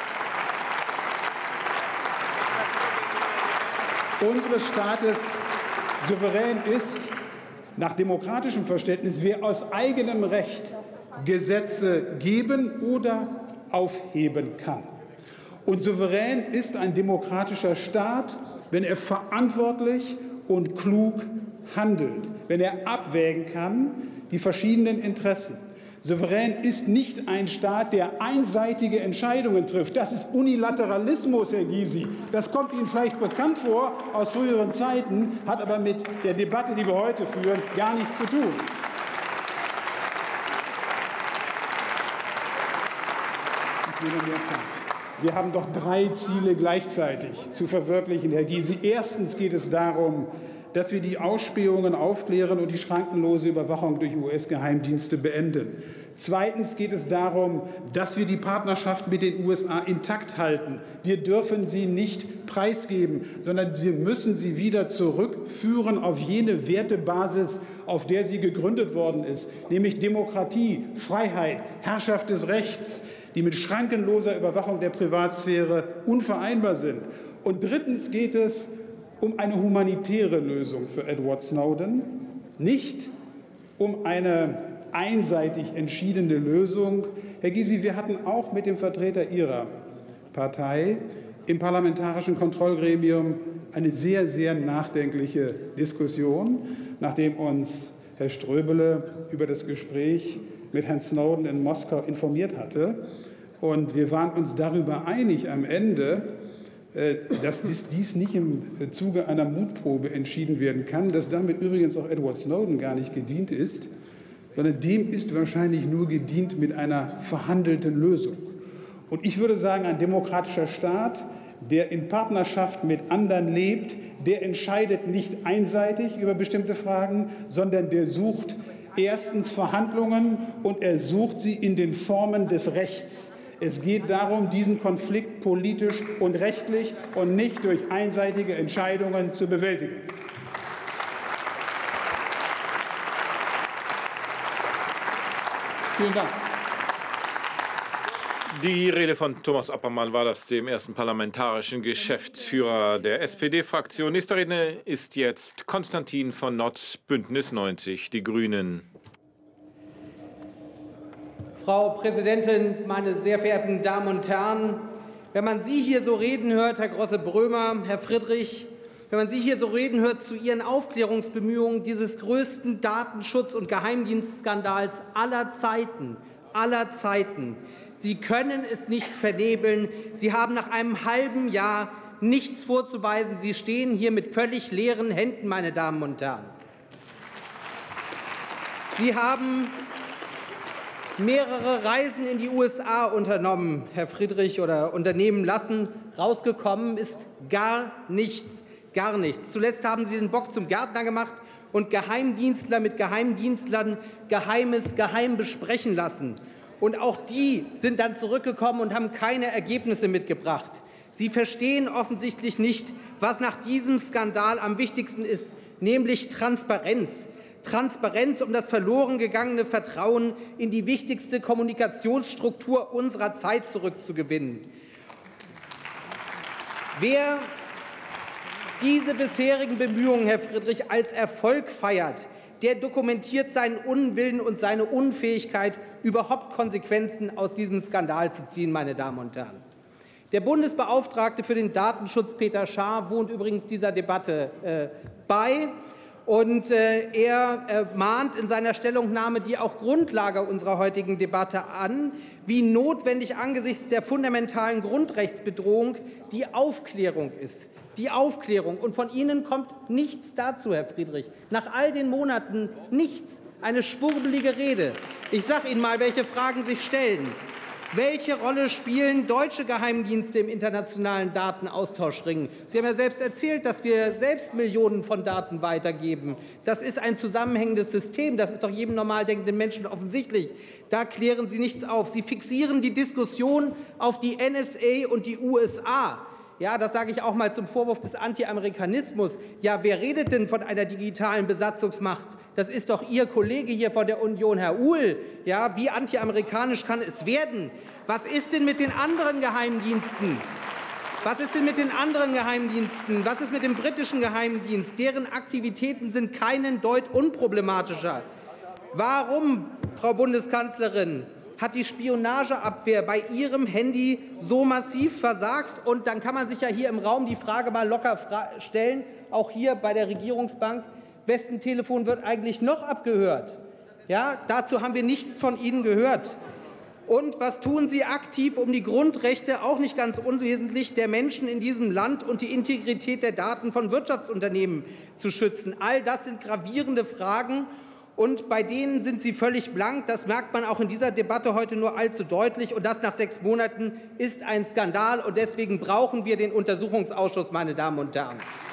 Speaker 9: unseres Staates. Souverän ist nach demokratischem Verständnis, wer aus eigenem Recht Gesetze geben oder aufheben kann. Und souverän ist ein demokratischer Staat, wenn er verantwortlich und klug handelt, wenn er abwägen kann die verschiedenen Interessen. Souverän ist nicht ein Staat, der einseitige Entscheidungen trifft. Das ist Unilateralismus, Herr Gysi. Das kommt Ihnen vielleicht bekannt vor aus früheren Zeiten, hat aber mit der Debatte, die wir heute führen, gar nichts zu tun. Wir haben doch 3 Ziele gleichzeitig zu verwirklichen, Herr Gysi. Erstens geht es darum, dass wir die Ausspähungen aufklären und die schrankenlose Überwachung durch US-Geheimdienste beenden. Zweitens geht es darum, dass wir die Partnerschaft mit den USA intakt halten. Wir dürfen sie nicht preisgeben, sondern wir müssen sie wieder zurückführen auf jene Wertebasis, auf der sie gegründet worden ist, nämlich Demokratie, Freiheit, Herrschaft des Rechts, die mit schrankenloser Überwachung der Privatsphäre unvereinbar sind. Und drittens geht es um eine humanitäre Lösung für Edward Snowden, nicht um eine einseitig entschiedene Lösung. Herr Gysi, wir hatten auch mit dem Vertreter Ihrer Partei im Parlamentarischen Kontrollgremium eine sehr, sehr nachdenkliche Diskussion, nachdem uns Herr Ströbele über das Gespräch mit Herrn Snowden in Moskau informiert hatte. Und wir waren uns darüber einig am Ende, dass dies nicht im Zuge einer Mutprobe entschieden werden kann, dass damit übrigens auch Edward Snowden gar nicht gedient ist, sondern dem ist wahrscheinlich nur gedient mit einer verhandelten Lösung. Und ich würde sagen, ein demokratischer Staat, der in Partnerschaft mit anderen lebt, der entscheidet nicht einseitig über bestimmte Fragen, sondern der sucht erstens Verhandlungen und er sucht sie in den Formen des Rechts. Es geht darum, diesen Konflikt politisch und rechtlich und nicht durch einseitige Entscheidungen zu bewältigen. Vielen Dank.
Speaker 3: Die Rede von Thomas Oppermann war das, dem ersten parlamentarischen Geschäftsführer der SPD-Fraktion. Nächster Redner ist jetzt Konstantin von Notz, Bündnis 90, die Grünen.
Speaker 11: Frau Präsidentin, meine sehr verehrten Damen und Herren! Wenn man Sie hier so reden hört, Herr Grosse-Brömer, Herr Friedrich, wenn man Sie hier so reden hört zu Ihren Aufklärungsbemühungen dieses größten Datenschutz- und Geheimdienstskandals aller Zeiten, Sie können es nicht vernebeln. Sie haben nach einem halben Jahr nichts vorzuweisen. Sie stehen hier mit völlig leeren Händen, meine Damen und Herren. Sie haben mehrere Reisen in die USA unternommen, Herr Friedrich, oder unternehmen lassen. Rausgekommen ist gar nichts, gar nichts. Zuletzt haben Sie den Bock zum Gärtner gemacht und Geheimdienstler mit Geheimdienstlern Geheimes geheim besprechen lassen. Und auch die sind dann zurückgekommen und haben keine Ergebnisse mitgebracht. Sie verstehen offensichtlich nicht, was nach diesem Skandal am wichtigsten ist, nämlich Transparenz. Transparenz, um das verloren gegangene Vertrauen in die wichtigste Kommunikationsstruktur unserer Zeit zurückzugewinnen. Wer diese bisherigen Bemühungen, Herr Friedrich, als Erfolg feiert, der dokumentiert seinen Unwillen und seine Unfähigkeit, überhaupt Konsequenzen aus diesem Skandal zu ziehen, meine Damen und Herren. Der Bundesbeauftragte für den Datenschutz, Peter Schaar, wohnt übrigens dieser Debatte bei. Und er mahnt in seiner Stellungnahme, die auch Grundlage unserer heutigen Debatte, an, wie notwendig angesichts der fundamentalen Grundrechtsbedrohung die Aufklärung ist. Die Aufklärung. Und von Ihnen kommt nichts dazu, Herr Friedrich. Nach all den Monaten nichts. Eine schwurbelige Rede. Ich sage Ihnen mal, welche Fragen sich stellen. Welche Rolle spielen deutsche Geheimdienste im internationalen Datenaustauschring? Sie haben ja selbst erzählt, dass wir selbst Millionen von Daten weitergeben. Das ist ein zusammenhängendes System. Das ist doch jedem normal denkenden Menschen offensichtlich. Da klären Sie nichts auf. Sie fixieren die Diskussion auf die NSA und die USA. Ja, das sage ich auch mal zum Vorwurf des Anti-Amerikanismus. Ja, wer redet denn von einer digitalen Besatzungsmacht? Das ist doch Ihr Kollege hier von der Union, Herr Uhl. Ja, wie anti-amerikanisch kann es werden? Was ist denn mit den anderen Geheimdiensten? Was ist denn mit den anderen Geheimdiensten? Was ist mit dem britischen Geheimdienst? Deren Aktivitäten sind keinen Deut unproblematischer. Warum, Frau Bundeskanzlerin, hat die Spionageabwehr bei Ihrem Handy so massiv versagt? Und dann kann man sich ja hier im Raum die Frage mal locker stellen, auch hier bei der Regierungsbank, wessen Telefon wird eigentlich noch abgehört? Ja, dazu haben wir nichts von Ihnen gehört. Und was tun Sie aktiv, um die Grundrechte, auch nicht ganz unwesentlich, der Menschen in diesem Land und die Integrität der Daten von Wirtschaftsunternehmen zu schützen? All das sind gravierende Fragen. Und bei denen sind Sie völlig blank. Das merkt man auch in dieser Debatte heute nur allzu deutlich. Und das nach 6 Monaten ist ein Skandal. Und deswegen brauchen wir den Untersuchungsausschuss, meine Damen und Herren.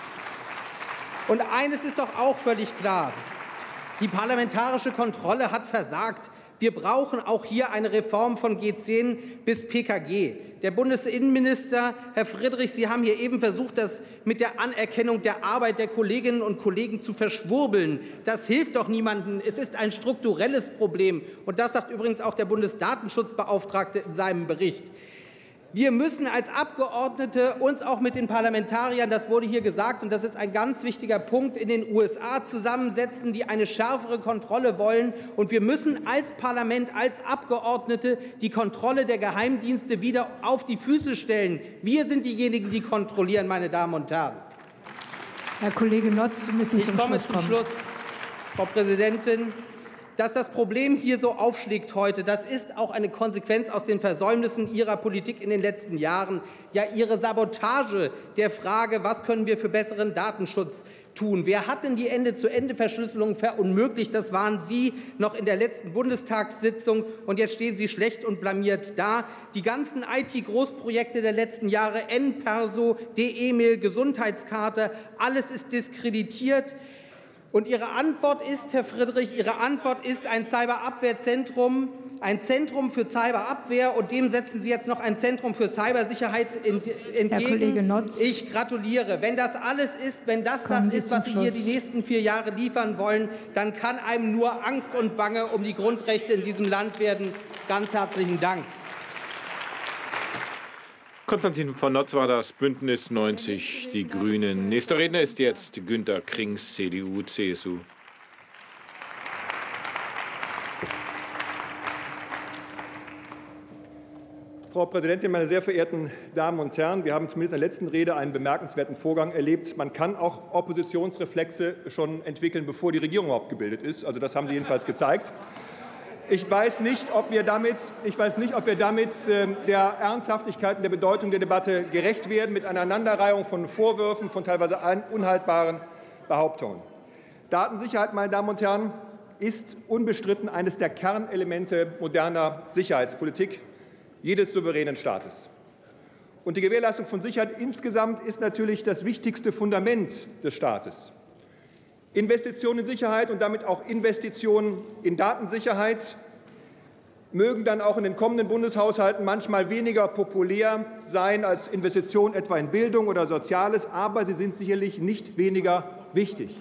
Speaker 11: Und eines ist doch auch völlig klar. Die parlamentarische Kontrolle hat versagt. Wir brauchen auch hier eine Reform von G10 bis PKG. Der Bundesinnenminister, Herr Friedrich, Sie haben hier eben versucht, das mit der Anerkennung der Arbeit der Kolleginnen und Kollegen zu verschwurbeln. Das hilft doch niemandem. Es ist ein strukturelles Problem. Und das sagt übrigens auch der Bundesdatenschutzbeauftragte in seinem Bericht. Wir müssen als Abgeordnete uns auch mit den Parlamentariern, das wurde hier gesagt, und das ist ein ganz wichtiger Punkt, in den USA zusammensetzen, die eine schärfere Kontrolle wollen. Und wir müssen als Parlament, als Abgeordnete die Kontrolle der Geheimdienste wieder auf die Füße stellen. Wir sind diejenigen, die kontrollieren, meine Damen und Herren.
Speaker 2: Herr Kollege Notz, Sie müssen zum Schluss kommen.
Speaker 11: Ich komme zum Schluss, Frau Präsidentin. Dass das Problem hier so aufschlägt heute, das ist auch eine Konsequenz aus den Versäumnissen Ihrer Politik in den letzten Jahren. Ja, Ihre Sabotage der Frage, was können wir für besseren Datenschutz tun? Wer hat denn die Ende-zu-Ende-Verschlüsselung verunmöglicht? Das waren Sie noch in der letzten Bundestagssitzung. Und jetzt stehen Sie schlecht und blamiert da. Die ganzen IT-Großprojekte der letzten Jahre, N-Perso, D-E-Mail, Gesundheitskarte, alles ist diskreditiert. Und Ihre Antwort ist, Herr Friedrich, Ihre Antwort ist ein Cyberabwehrzentrum, ein Zentrum für Cyberabwehr, und dem setzen Sie jetzt noch ein Zentrum für Cybersicherheit entgegen.
Speaker 2: Herr Kollege Notz.
Speaker 11: Ich gratuliere. Wenn das alles ist, wenn das ist, was Sie hier die nächsten 4 Jahre liefern wollen, dann kann einem nur Angst und Bange um die Grundrechte in diesem Land werden. Ganz herzlichen Dank.
Speaker 3: Konstantin von Notz war das, Bündnis 90 Die Grünen. Nächster Redner ist jetzt Günter Krings, CDU, CSU.
Speaker 12: Frau Präsidentin, meine sehr verehrten Damen und Herren! Wir haben zumindest in der letzten Rede einen bemerkenswerten Vorgang erlebt. Man kann auch Oppositionsreflexe schon entwickeln, bevor die Regierung überhaupt gebildet ist. Also das haben Sie jedenfalls gezeigt. Ich weiß nicht, ob wir damit der Ernsthaftigkeit und der Bedeutung der Debatte gerecht werden, mit einer Aneinanderreihung von Vorwürfen, von teilweise unhaltbaren Behauptungen. Datensicherheit, meine Damen und Herren, ist unbestritten eines der Kernelemente moderner Sicherheitspolitik jedes souveränen Staates. Und die Gewährleistung von Sicherheit insgesamt ist natürlich das wichtigste Fundament des Staates. Investitionen in Sicherheit und damit auch Investitionen in Datensicherheit mögen dann auch in den kommenden Bundeshaushalten manchmal weniger populär sein als Investitionen etwa in Bildung oder Soziales, aber sie sind sicherlich nicht weniger wichtig.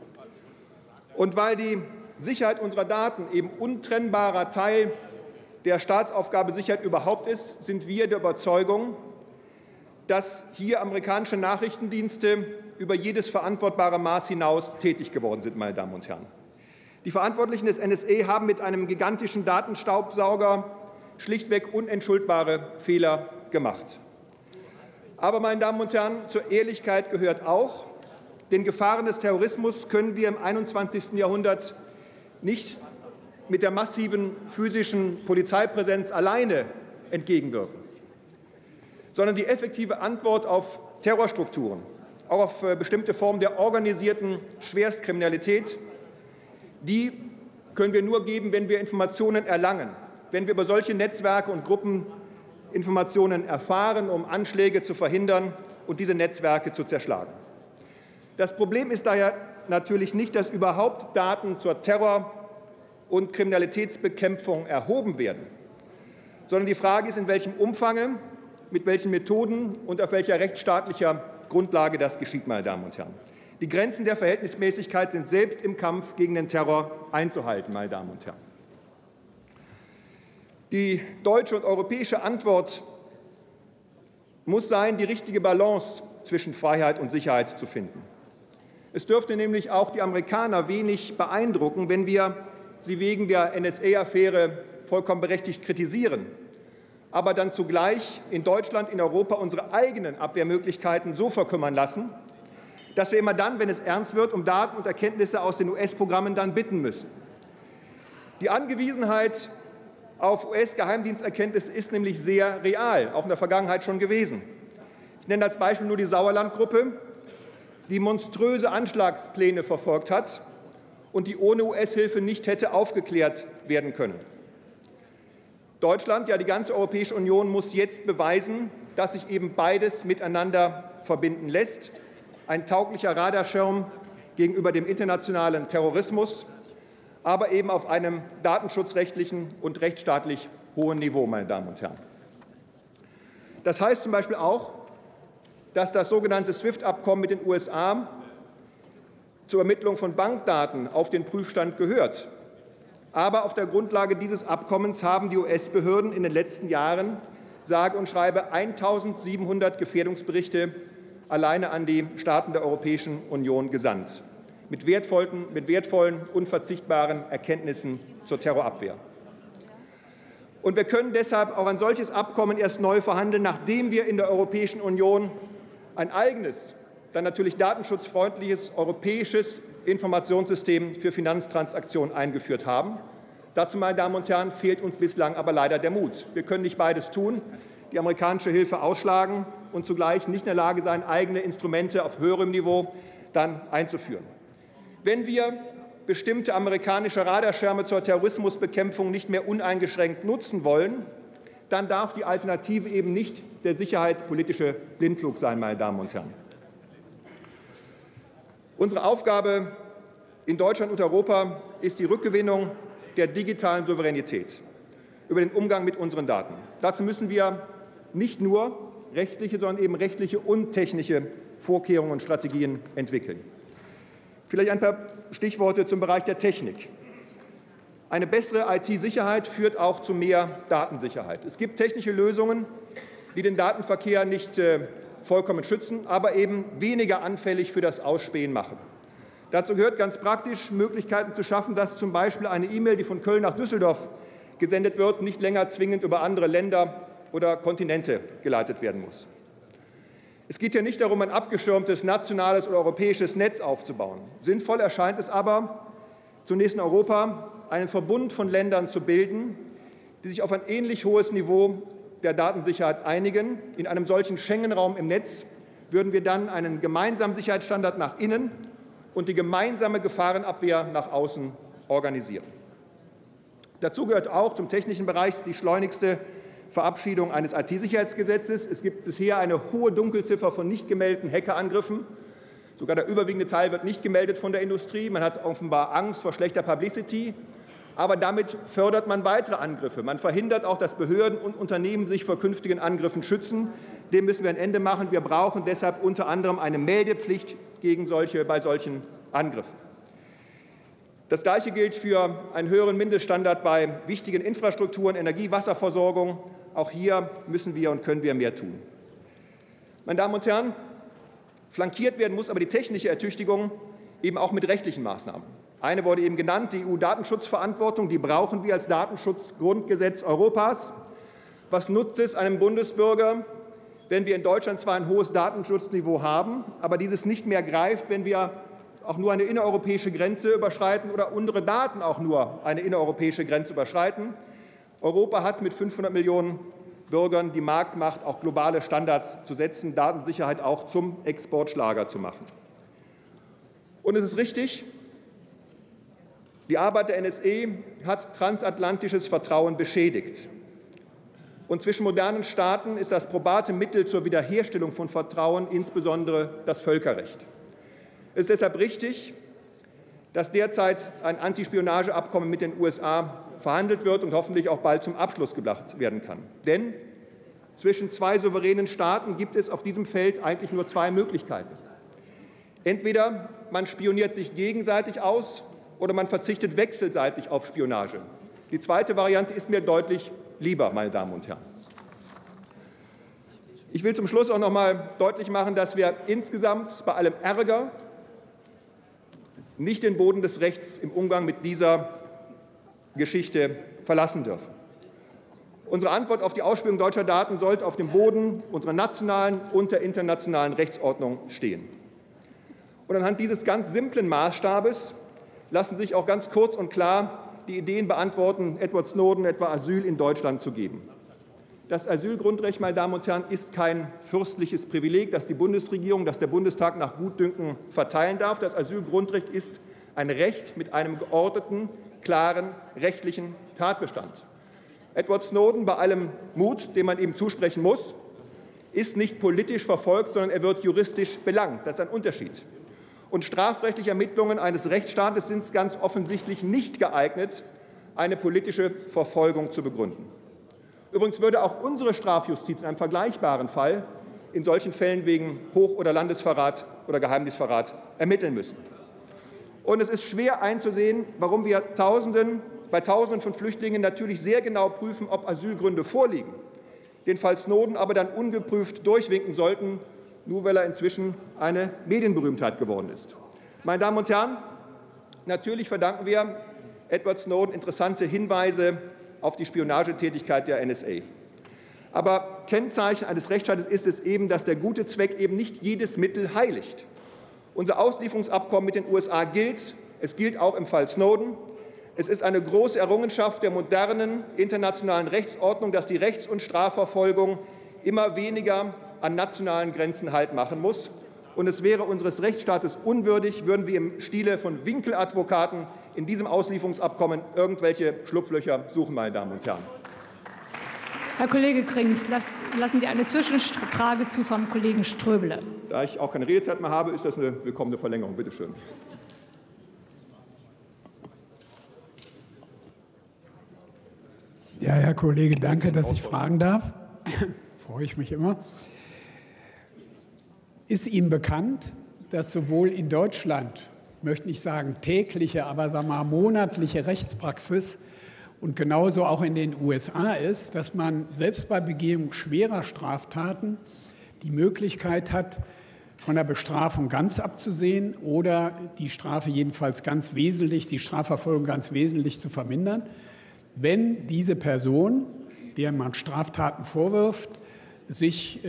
Speaker 12: Und weil die Sicherheit unserer Daten eben untrennbarer Teil der Staatsaufgabe Sicherheit überhaupt ist, sind wir der Überzeugung, dass hier amerikanische Nachrichtendienste über jedes verantwortbare Maß hinaus tätig geworden sind, meine Damen und Herren. Die Verantwortlichen des NSA haben mit einem gigantischen Datenstaubsauger schlichtweg unentschuldbare Fehler gemacht. Aber, meine Damen und Herren, zur Ehrlichkeit gehört auch, den Gefahren des Terrorismus können wir im 21. Jahrhundert nicht mit der massiven physischen Polizeipräsenz alleine entgegenwirken, sondern die effektive Antwort auf Terrorstrukturen, auch auf bestimmte Formen der organisierten Schwerstkriminalität, die können wir nur geben, wenn wir Informationen erlangen, wenn wir über solche Netzwerke und Gruppen Informationen erfahren, um Anschläge zu verhindern und diese Netzwerke zu zerschlagen. Das Problem ist daher natürlich nicht, dass überhaupt Daten zur Terror- und Kriminalitätsbekämpfung erhoben werden, sondern die Frage ist, in welchem Umfang, mit welchen Methoden und auf welcher rechtsstaatlicher Grundlage das geschieht, meine Damen und Herren. Die Grenzen der Verhältnismäßigkeit sind selbst im Kampf gegen den Terror einzuhalten, meine Damen und Herren. Die deutsche und europäische Antwort muss sein, die richtige Balance zwischen Freiheit und Sicherheit zu finden. Es dürfte nämlich auch die Amerikaner wenig beeindrucken, wenn wir sie wegen der NSA-Affäre vollkommen berechtigt kritisieren, aber dann zugleich in Deutschland, in Europa unsere eigenen Abwehrmöglichkeiten so verkümmern lassen, dass wir immer dann, wenn es ernst wird, um Daten und Erkenntnisse aus den US-Programmen dann bitten müssen. Die Angewiesenheit auf US-Geheimdiensterkenntnisse ist nämlich sehr real, auch in der Vergangenheit schon gewesen. Ich nenne als Beispiel nur die Sauerland-Gruppe, die monströse Anschlagspläne verfolgt hat und die ohne US-Hilfe nicht hätte aufgeklärt werden können. Deutschland, ja die ganze Europäische Union, muss jetzt beweisen, dass sich eben beides miteinander verbinden lässt. Ein tauglicher Radarschirm gegenüber dem internationalen Terrorismus, aber eben auf einem datenschutzrechtlichen und rechtsstaatlich hohen Niveau, meine Damen und Herren. Das heißt zum Beispiel auch, dass das sogenannte SWIFT-Abkommen mit den USA zur Ermittlung von Bankdaten auf den Prüfstand gehört. Aber auf der Grundlage dieses Abkommens haben die US-Behörden in den letzten Jahren sage und schreibe 1.700 Gefährdungsberichte alleine an die Staaten der Europäischen Union gesandt, mit wertvollen, unverzichtbaren Erkenntnissen zur Terrorabwehr. Und wir können deshalb auch ein solches Abkommen erst neu verhandeln, nachdem wir in der Europäischen Union ein eigenes, dann natürlich datenschutzfreundliches europäisches Informationssystem für Finanztransaktionen eingeführt haben. Dazu, meine Damen und Herren, fehlt uns bislang aber leider der Mut. Wir können nicht beides tun, die amerikanische Hilfe ausschlagen und zugleich nicht in der Lage sein, eigene Instrumente auf höherem Niveau dann einzuführen. Wenn wir bestimmte amerikanische Radarschirme zur Terrorismusbekämpfung nicht mehr uneingeschränkt nutzen wollen, dann darf die Alternative eben nicht der sicherheitspolitische Blindflug sein, meine Damen und Herren. Unsere Aufgabe in Deutschland und Europa ist die Rückgewinnung der digitalen Souveränität. über den Umgang mit unseren Daten. Dazu müssen wir nicht nur rechtliche, sondern eben rechtliche und technische Vorkehrungen und Strategien entwickeln. Vielleicht ein paar Stichworte zum Bereich der Technik. Eine bessere IT-Sicherheit führt auch zu mehr Datensicherheit. Es gibt technische Lösungen, die den Datenverkehr nicht vollkommen schützen, aber eben weniger anfällig für das Ausspähen machen. Dazu gehört ganz praktisch, Möglichkeiten zu schaffen, dass zum Beispiel eine E-Mail, die von Köln nach Düsseldorf gesendet wird, nicht länger zwingend über andere Länder oder Kontinente geleitet werden muss. Es geht hier nicht darum, ein abgeschirmtes nationales oder europäisches Netz aufzubauen. Sinnvoll erscheint es aber, zunächst in Europa einen Verbund von Ländern zu bilden, die sich auf ein ähnlich hohes Niveau der Datensicherheit einigen. In einem solchen Schengen-Raum im Netz würden wir dann einen gemeinsamen Sicherheitsstandard nach innen und die gemeinsame Gefahrenabwehr nach außen organisieren. Dazu gehört auch zum technischen Bereich die schleunigste Verabschiedung eines IT-Sicherheitsgesetzes. Es gibt bisher eine hohe Dunkelziffer von nicht gemeldeten Hackerangriffen. Sogar der überwiegende Teil wird nicht gemeldet von der Industrie. Man hat offenbar Angst vor schlechter Publicity. Aber damit fördert man weitere Angriffe. Man verhindert auch, dass Behörden und Unternehmen sich vor künftigen Angriffen schützen. Dem müssen wir ein Ende machen. Wir brauchen deshalb unter anderem eine Meldepflicht bei solchen Angriffen. Das Gleiche gilt für einen höheren Mindeststandard bei wichtigen Infrastrukturen, Energie, Wasserversorgung. Auch hier müssen wir und können wir mehr tun. Meine Damen und Herren, flankiert werden muss aber die technische Ertüchtigung eben auch mit rechtlichen Maßnahmen. Eine wurde eben genannt, die EU-Datenschutzverantwortung. Die brauchen wir als Datenschutzgrundgesetz Europas. Was nutzt es einem Bundesbürger, wenn wir in Deutschland zwar ein hohes Datenschutzniveau haben, aber dieses nicht mehr greift, wenn wir auch nur eine innereuropäische Grenze überschreiten oder unsere Daten auch nur eine innereuropäische Grenze überschreiten? Europa hat mit 500 Millionen Bürgern die Marktmacht, auch globale Standards zu setzen, Datensicherheit auch zum Exportschlager zu machen. Und es ist richtig, die Arbeit der NSA hat transatlantisches Vertrauen beschädigt. Und zwischen modernen Staaten ist das probate Mittel zur Wiederherstellung von Vertrauen insbesondere das Völkerrecht. Es ist deshalb richtig, dass derzeit ein Antispionageabkommen mit den USA verhandelt wird und hoffentlich auch bald zum Abschluss gebracht werden kann. Denn zwischen zwei souveränen Staaten gibt es auf diesem Feld eigentlich nur zwei Möglichkeiten. Entweder man spioniert sich gegenseitig aus oder man verzichtet wechselseitig auf Spionage. Die zweite Variante ist mir deutlich lieber, meine Damen und Herren. Ich will zum Schluss auch noch mal deutlich machen, dass wir insgesamt bei allem Ärger nicht den Boden des Rechts im Umgang mit dieser Geschichte verlassen dürfen. Unsere Antwort auf die Ausspielung deutscher Daten sollte auf dem Boden unserer nationalen und der internationalen Rechtsordnung stehen. Und anhand dieses ganz simplen Maßstabes lassen sich auch ganz kurz und klar die Ideen beantworten, Edward Snowden etwa Asyl in Deutschland zu geben. Das Asylgrundrecht, meine Damen und Herren, ist kein fürstliches Privileg, das die Bundesregierung, das der Bundestag nach Gutdünken verteilen darf. Das Asylgrundrecht ist ein Recht mit einem geordneten, klaren rechtlichen Tatbestand. Edward Snowden, bei allem Mut, den man ihm zusprechen muss, ist nicht politisch verfolgt, sondern er wird juristisch belangt. Das ist ein Unterschied. Und strafrechtliche Ermittlungen eines Rechtsstaates sind ganz offensichtlich nicht geeignet, eine politische Verfolgung zu begründen. Übrigens würde auch unsere Strafjustiz in einem vergleichbaren Fall in solchen Fällen wegen Hoch- oder Landesverrat oder Geheimnisverrat ermitteln müssen. Und es ist schwer einzusehen, warum wir bei Tausenden von Flüchtlingen natürlich sehr genau prüfen, ob Asylgründe vorliegen, den Fall Snowden aber dann ungeprüft durchwinken sollten, nur weil er inzwischen eine Medienberühmtheit geworden ist. Meine Damen und Herren, natürlich verdanken wir Edward Snowden interessante Hinweise auf die Spionagetätigkeit der NSA. Aber Kennzeichen eines Rechtsstaates ist es eben, dass der gute Zweck eben nicht jedes Mittel heiligt. Unser Auslieferungsabkommen mit den USA gilt. Es gilt auch im Fall Snowden. Es ist eine große Errungenschaft der modernen internationalen Rechtsordnung, dass die Rechts- und Strafverfolgung immer weniger an nationalen Grenzen Halt machen muss. Und es wäre unseres Rechtsstaates unwürdig, würden wir im Stile von Winkeladvokaten in diesem Auslieferungsabkommen irgendwelche Schlupflöcher suchen, meine Damen und Herren.
Speaker 2: Herr Kollege Grings, lassen Sie eine Zwischenfrage zu vom Kollegen Ströbele.
Speaker 12: Da ich auch keine Redezeit mehr habe, ist das eine willkommene Verlängerung. Bitte schön.
Speaker 6: Ja, Herr Kollege, danke, dass ich fragen darf. Freue ich mich immer. Ist Ihnen bekannt, dass sowohl in Deutschland, ich möchte nicht sagen tägliche, aber sagen wir mal monatliche Rechtspraxis und genauso auch in den USA ist, dass man selbst bei Begehung schwerer Straftaten die Möglichkeit hat, von der Bestrafung ganz abzusehen oder die Strafe jedenfalls ganz wesentlich, die Strafverfolgung ganz wesentlich zu vermindern, wenn diese Person, der man Straftaten vorwirft, sich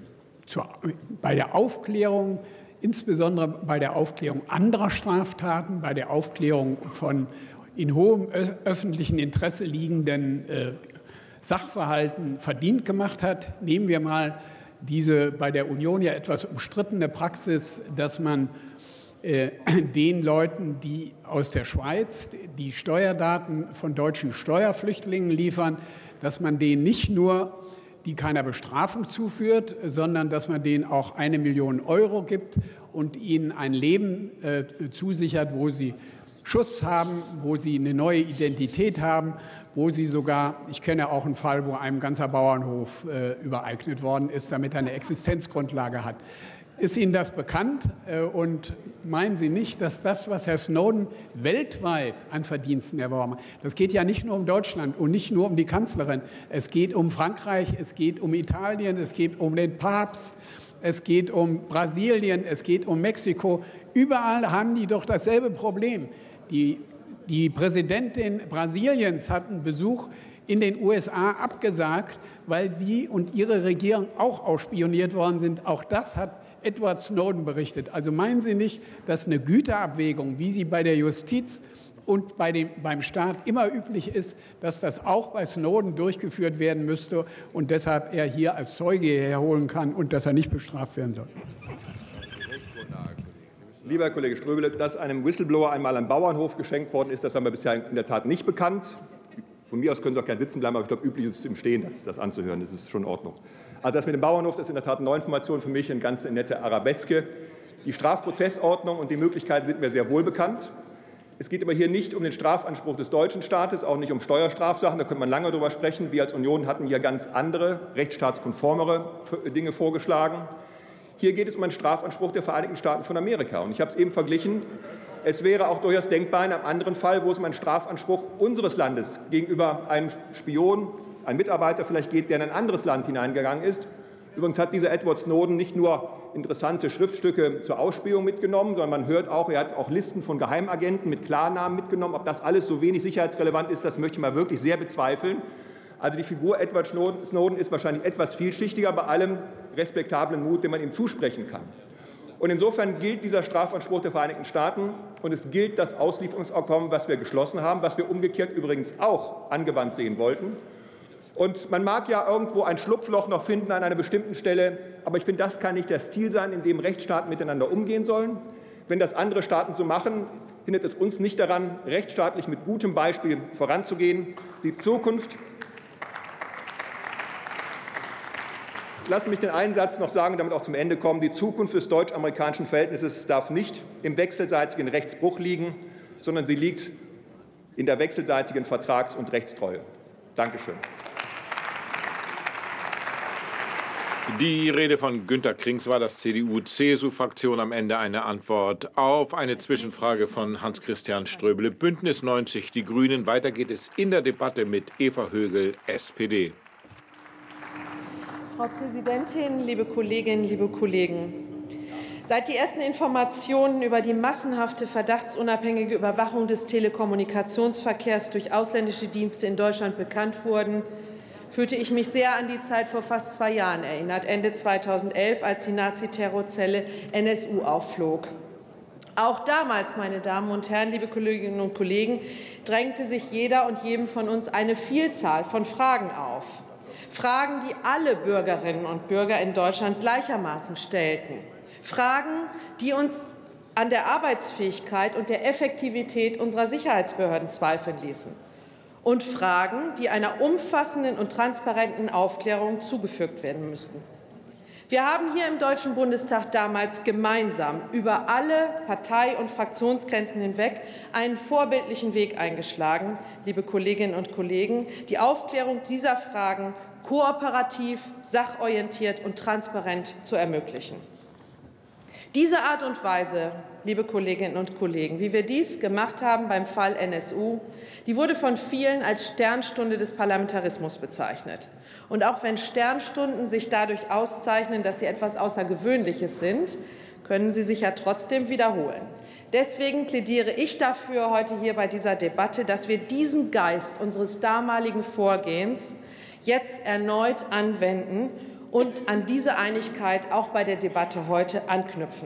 Speaker 6: bei der Aufklärung, insbesondere bei der Aufklärung anderer Straftaten, bei der Aufklärung von in hohem öffentlichen Interesse liegenden Sachverhalten verdient gemacht hat. Nehmen wir mal diese bei der Union ja etwas umstrittene Praxis, dass man den Leuten, die aus der Schweiz die Steuerdaten von deutschen Steuerflüchtlingen liefern, dass man denen nicht nur die keiner Bestrafung zuführt, sondern dass man denen auch 1 Million Euro gibt und ihnen ein Leben zusichert, wo sie Schutz haben, wo sie eine neue Identität haben, wo sie sogar, ich kenne auch einen Fall, wo einem ganzer Bauernhof übereignet worden ist, damit er eine Existenzgrundlage hat. Ist Ihnen das bekannt? Und meinen Sie nicht, dass das, was Herr Snowden weltweit an Verdiensten erworben hat, das geht ja nicht nur um Deutschland und nicht nur um die Kanzlerin, es geht um Frankreich, es geht um Italien, es geht um den Papst, es geht um Brasilien, es geht um Mexiko. Überall haben die doch dasselbe Problem. Die Präsidentin Brasiliens hat einen Besuch in den USA abgesagt, weil sie und ihre Regierung auch ausspioniert worden sind. Auch das hat Edward Snowden berichtet. Also meinen Sie nicht, dass eine Güterabwägung, wie sie bei der Justiz und beim Staat immer üblich ist, dass das auch bei Snowden durchgeführt werden müsste und deshalb er hier als Zeuge herholen kann und dass er nicht bestraft werden soll?
Speaker 12: Lieber Herr Kollege Ströbele, dass einem Whistleblower einmal ein Bauernhof geschenkt worden ist, das war mir bisher in der Tat nicht bekannt. Von mir aus können Sie auch gerne sitzen bleiben, aber ich glaube, üblich ist es im Stehen, das anzuhören. Das ist schon in Ordnung. Also das mit dem Bauernhof, das ist in der Tat eine Neuinformation für mich, eine ganz nette Arabeske. Die Strafprozessordnung und die Möglichkeiten sind mir sehr wohl bekannt. Es geht aber hier nicht um den Strafanspruch des deutschen Staates, auch nicht um Steuerstrafsachen. Da könnte man lange darüber sprechen. Wir als Union hatten hier ganz andere, rechtsstaatskonformere Dinge vorgeschlagen. Hier geht es um einen Strafanspruch der Vereinigten Staaten von Amerika. Und ich habe es eben verglichen. Es wäre auch durchaus denkbar in einem anderen Fall, wo es um einen Strafanspruch unseres Landes gegenüber einem Spion, einem Mitarbeiter vielleicht geht, der in ein anderes Land hineingegangen ist. Übrigens hat dieser Edward Snowden nicht nur interessante Schriftstücke zur Ausspähung mitgenommen, sondern man hört auch, er hat auch Listen von Geheimagenten mit Klarnamen mitgenommen. Ob das alles so wenig sicherheitsrelevant ist, das möchte ich mal wirklich sehr bezweifeln. Also die Figur Edward Snowden ist wahrscheinlich etwas vielschichtiger, bei allem respektablen Mut, den man ihm zusprechen kann. Und insofern gilt dieser Strafanspruch der Vereinigten Staaten und es gilt das Auslieferungsabkommen, was wir geschlossen haben, was wir umgekehrt übrigens auch angewandt sehen wollten. Und man mag ja irgendwo ein Schlupfloch noch finden an einer bestimmten Stelle, aber ich finde, das kann nicht der Stil sein, in dem Rechtsstaaten miteinander umgehen sollen. Wenn das andere Staaten so machen, hindert es uns nicht daran, rechtsstaatlich mit gutem Beispiel voranzugehen. Die Zukunft. Lassen Sie mich den einen Satz noch sagen, damit auch zum Ende kommen. Die Zukunft des deutsch-amerikanischen Verhältnisses darf nicht im wechselseitigen Rechtsbruch liegen, sondern sie liegt in der wechselseitigen Vertrags- und Rechtstreue. Dankeschön.
Speaker 3: Die Rede von Günter Krings war das CDU-CSU-Fraktion am Ende eine Antwort auf eine Zwischenfrage von Hans-Christian Ströbele, Bündnis 90, die Grünen. Weiter geht es in der Debatte mit Eva Högel, SPD.
Speaker 13: Frau Präsidentin, liebe Kolleginnen, liebe Kollegen! Seit die ersten Informationen über die massenhafte verdachtsunabhängige Überwachung des Telekommunikationsverkehrs durch ausländische Dienste in Deutschland bekannt wurden, fühlte ich mich sehr an die Zeit vor fast 2 Jahren erinnert, Ende 2011, als die Nazi-Terrorzelle NSU aufflog. Auch damals, meine Damen und Herren, liebe Kolleginnen und Kollegen, drängte sich jeder und jedem von uns eine Vielzahl von Fragen auf. Fragen, die alle Bürgerinnen und Bürger in Deutschland gleichermaßen stellten. Fragen, die uns an der Arbeitsfähigkeit und der Effektivität unserer Sicherheitsbehörden zweifeln ließen. Und Fragen, die einer umfassenden und transparenten Aufklärung zugefügt werden müssten. Wir haben hier im Deutschen Bundestag damals gemeinsam über alle Partei- und Fraktionsgrenzen hinweg einen vorbildlichen Weg eingeschlagen, liebe Kolleginnen und Kollegen, die Aufklärung dieser Fragen kooperativ, sachorientiert und transparent zu ermöglichen. Diese Art und Weise, liebe Kolleginnen und Kollegen, wie wir dies gemacht haben beim Fall NSU, die wurde von vielen als Sternstunde des Parlamentarismus bezeichnet. Und auch wenn Sternstunden sich dadurch auszeichnen, dass sie etwas Außergewöhnliches sind, können sie sich ja trotzdem wiederholen. Deswegen plädiere ich dafür heute hier bei dieser Debatte, dass wir diesen Geist unseres damaligen Vorgehens jetzt erneut anwenden und an diese Einigkeit auch bei der Debatte heute anknüpfen.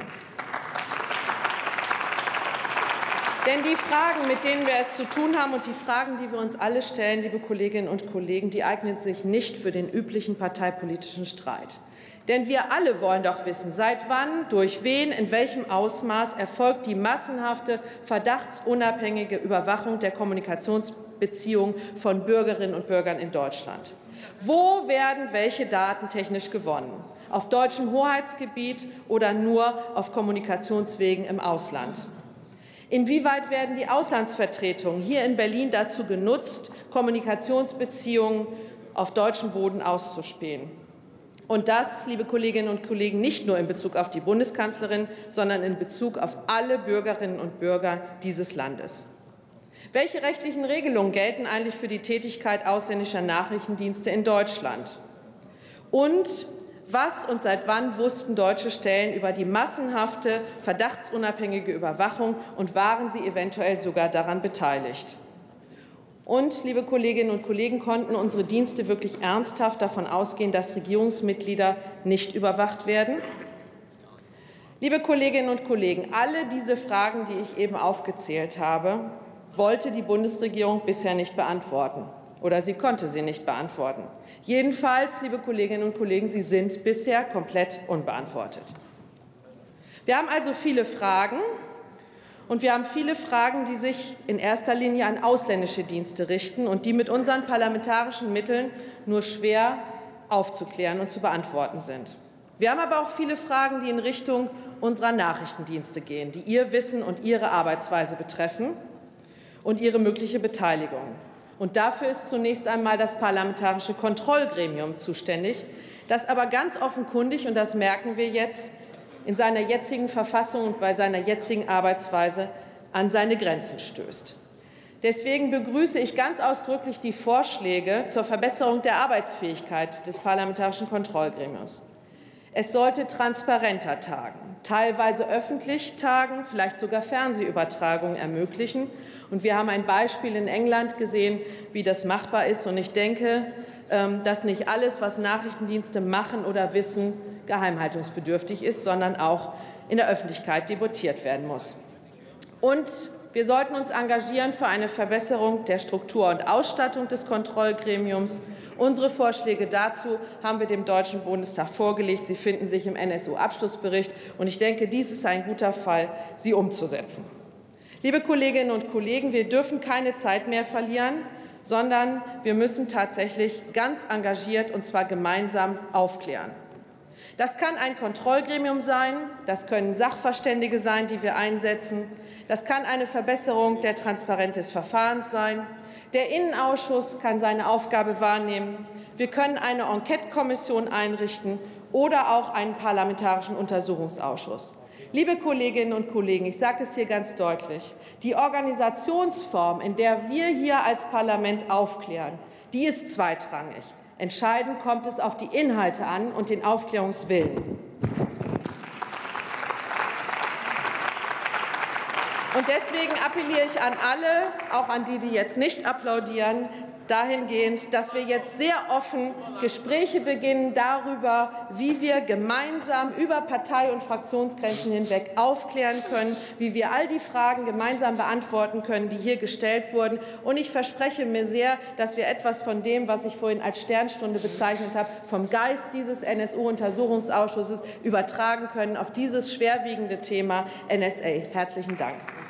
Speaker 13: Denn die Fragen, mit denen wir es zu tun haben, und die Fragen, die wir uns alle stellen, liebe Kolleginnen und Kollegen, die eignen sich nicht für den üblichen parteipolitischen Streit. Denn wir alle wollen doch wissen, seit wann, durch wen, in welchem Ausmaß erfolgt die massenhafte, verdachtsunabhängige Überwachung der Kommunikationsbeziehungen von Bürgerinnen und Bürgern in Deutschland. Wo werden welche Daten technisch gewonnen? Auf deutschem Hoheitsgebiet oder nur auf Kommunikationswegen im Ausland? Inwieweit werden die Auslandsvertretungen hier in Berlin dazu genutzt, Kommunikationsbeziehungen auf deutschem Boden auszuspähen? Und das, liebe Kolleginnen und Kollegen, nicht nur in Bezug auf die Bundeskanzlerin, sondern in Bezug auf alle Bürgerinnen und Bürger dieses Landes. Welche rechtlichen Regelungen gelten eigentlich für die Tätigkeit ausländischer Nachrichtendienste in Deutschland? Und was und seit wann wussten deutsche Stellen über die massenhafte, verdachtsunabhängige Überwachung und waren sie eventuell sogar daran beteiligt? Und, liebe Kolleginnen und Kollegen, konnten unsere Dienste wirklich ernsthaft davon ausgehen, dass Regierungsmitglieder nicht überwacht werden? Liebe Kolleginnen und Kollegen, alle diese Fragen, die ich eben aufgezählt habe, wollte die Bundesregierung bisher nicht beantworten. Oder sie konnte sie nicht beantworten. Jedenfalls, liebe Kolleginnen und Kollegen, sie sind bisher komplett unbeantwortet. Wir haben also viele Fragen. Und wir haben viele Fragen, die sich in erster Linie an ausländische Dienste richten und die mit unseren parlamentarischen Mitteln nur schwer aufzuklären und zu beantworten sind. Wir haben aber auch viele Fragen, die in Richtung unserer Nachrichtendienste gehen, die ihr Wissen und ihre Arbeitsweise betreffen und ihre mögliche Beteiligung. Und dafür ist zunächst einmal das Parlamentarische Kontrollgremium zuständig, das aber ganz offenkundig, und das merken wir jetzt, in seiner jetzigen Verfassung und bei seiner jetzigen Arbeitsweise an seine Grenzen stößt. Deswegen begrüße ich ganz ausdrücklich die Vorschläge zur Verbesserung der Arbeitsfähigkeit des Parlamentarischen Kontrollgremiums. Es sollte transparenter tagen, teilweise öffentlich tagen, vielleicht sogar Fernsehübertragungen ermöglichen. Und wir haben ein Beispiel in England gesehen, wie das machbar ist. Und ich denke, dass nicht alles, was Nachrichtendienste machen oder wissen, geheimhaltungsbedürftig ist, sondern auch in der Öffentlichkeit debattiert werden muss. Und wir sollten uns engagieren für eine Verbesserung der Struktur und Ausstattung des Kontrollgremiums. Unsere Vorschläge dazu haben wir dem Deutschen Bundestag vorgelegt. Sie finden sich im NSU-Abschlussbericht. Und ich denke, dies ist ein guter Fall, sie umzusetzen. Liebe Kolleginnen und Kollegen, wir dürfen keine Zeit mehr verlieren, sondern wir müssen tatsächlich ganz engagiert, und zwar gemeinsam, aufklären. Das kann ein Kontrollgremium sein, das können Sachverständige sein, die wir einsetzen, das kann eine Verbesserung der Transparenz des Verfahrens sein, der Innenausschuss kann seine Aufgabe wahrnehmen, wir können eine Enquete-Kommission einrichten oder auch einen parlamentarischen Untersuchungsausschuss. Liebe Kolleginnen und Kollegen, ich sage es hier ganz deutlich, die Organisationsform, in der wir hier als Parlament aufklären, die ist zweitrangig. Entscheidend kommt es auf die Inhalte an und den Aufklärungswillen. Und deswegen appelliere ich an alle, auch an die, die jetzt nicht applaudieren, dahingehend, dass wir jetzt sehr offen Gespräche beginnen darüber, wie wir gemeinsam über Partei- und Fraktionsgrenzen hinweg aufklären können, wie wir all die Fragen gemeinsam beantworten können, die hier gestellt wurden. Und ich verspreche mir sehr, dass wir etwas von dem, was ich vorhin als Sternstunde bezeichnet habe, vom Geist dieses NSU-Untersuchungsausschusses übertragen können auf dieses schwerwiegende Thema NSA. Herzlichen Dank.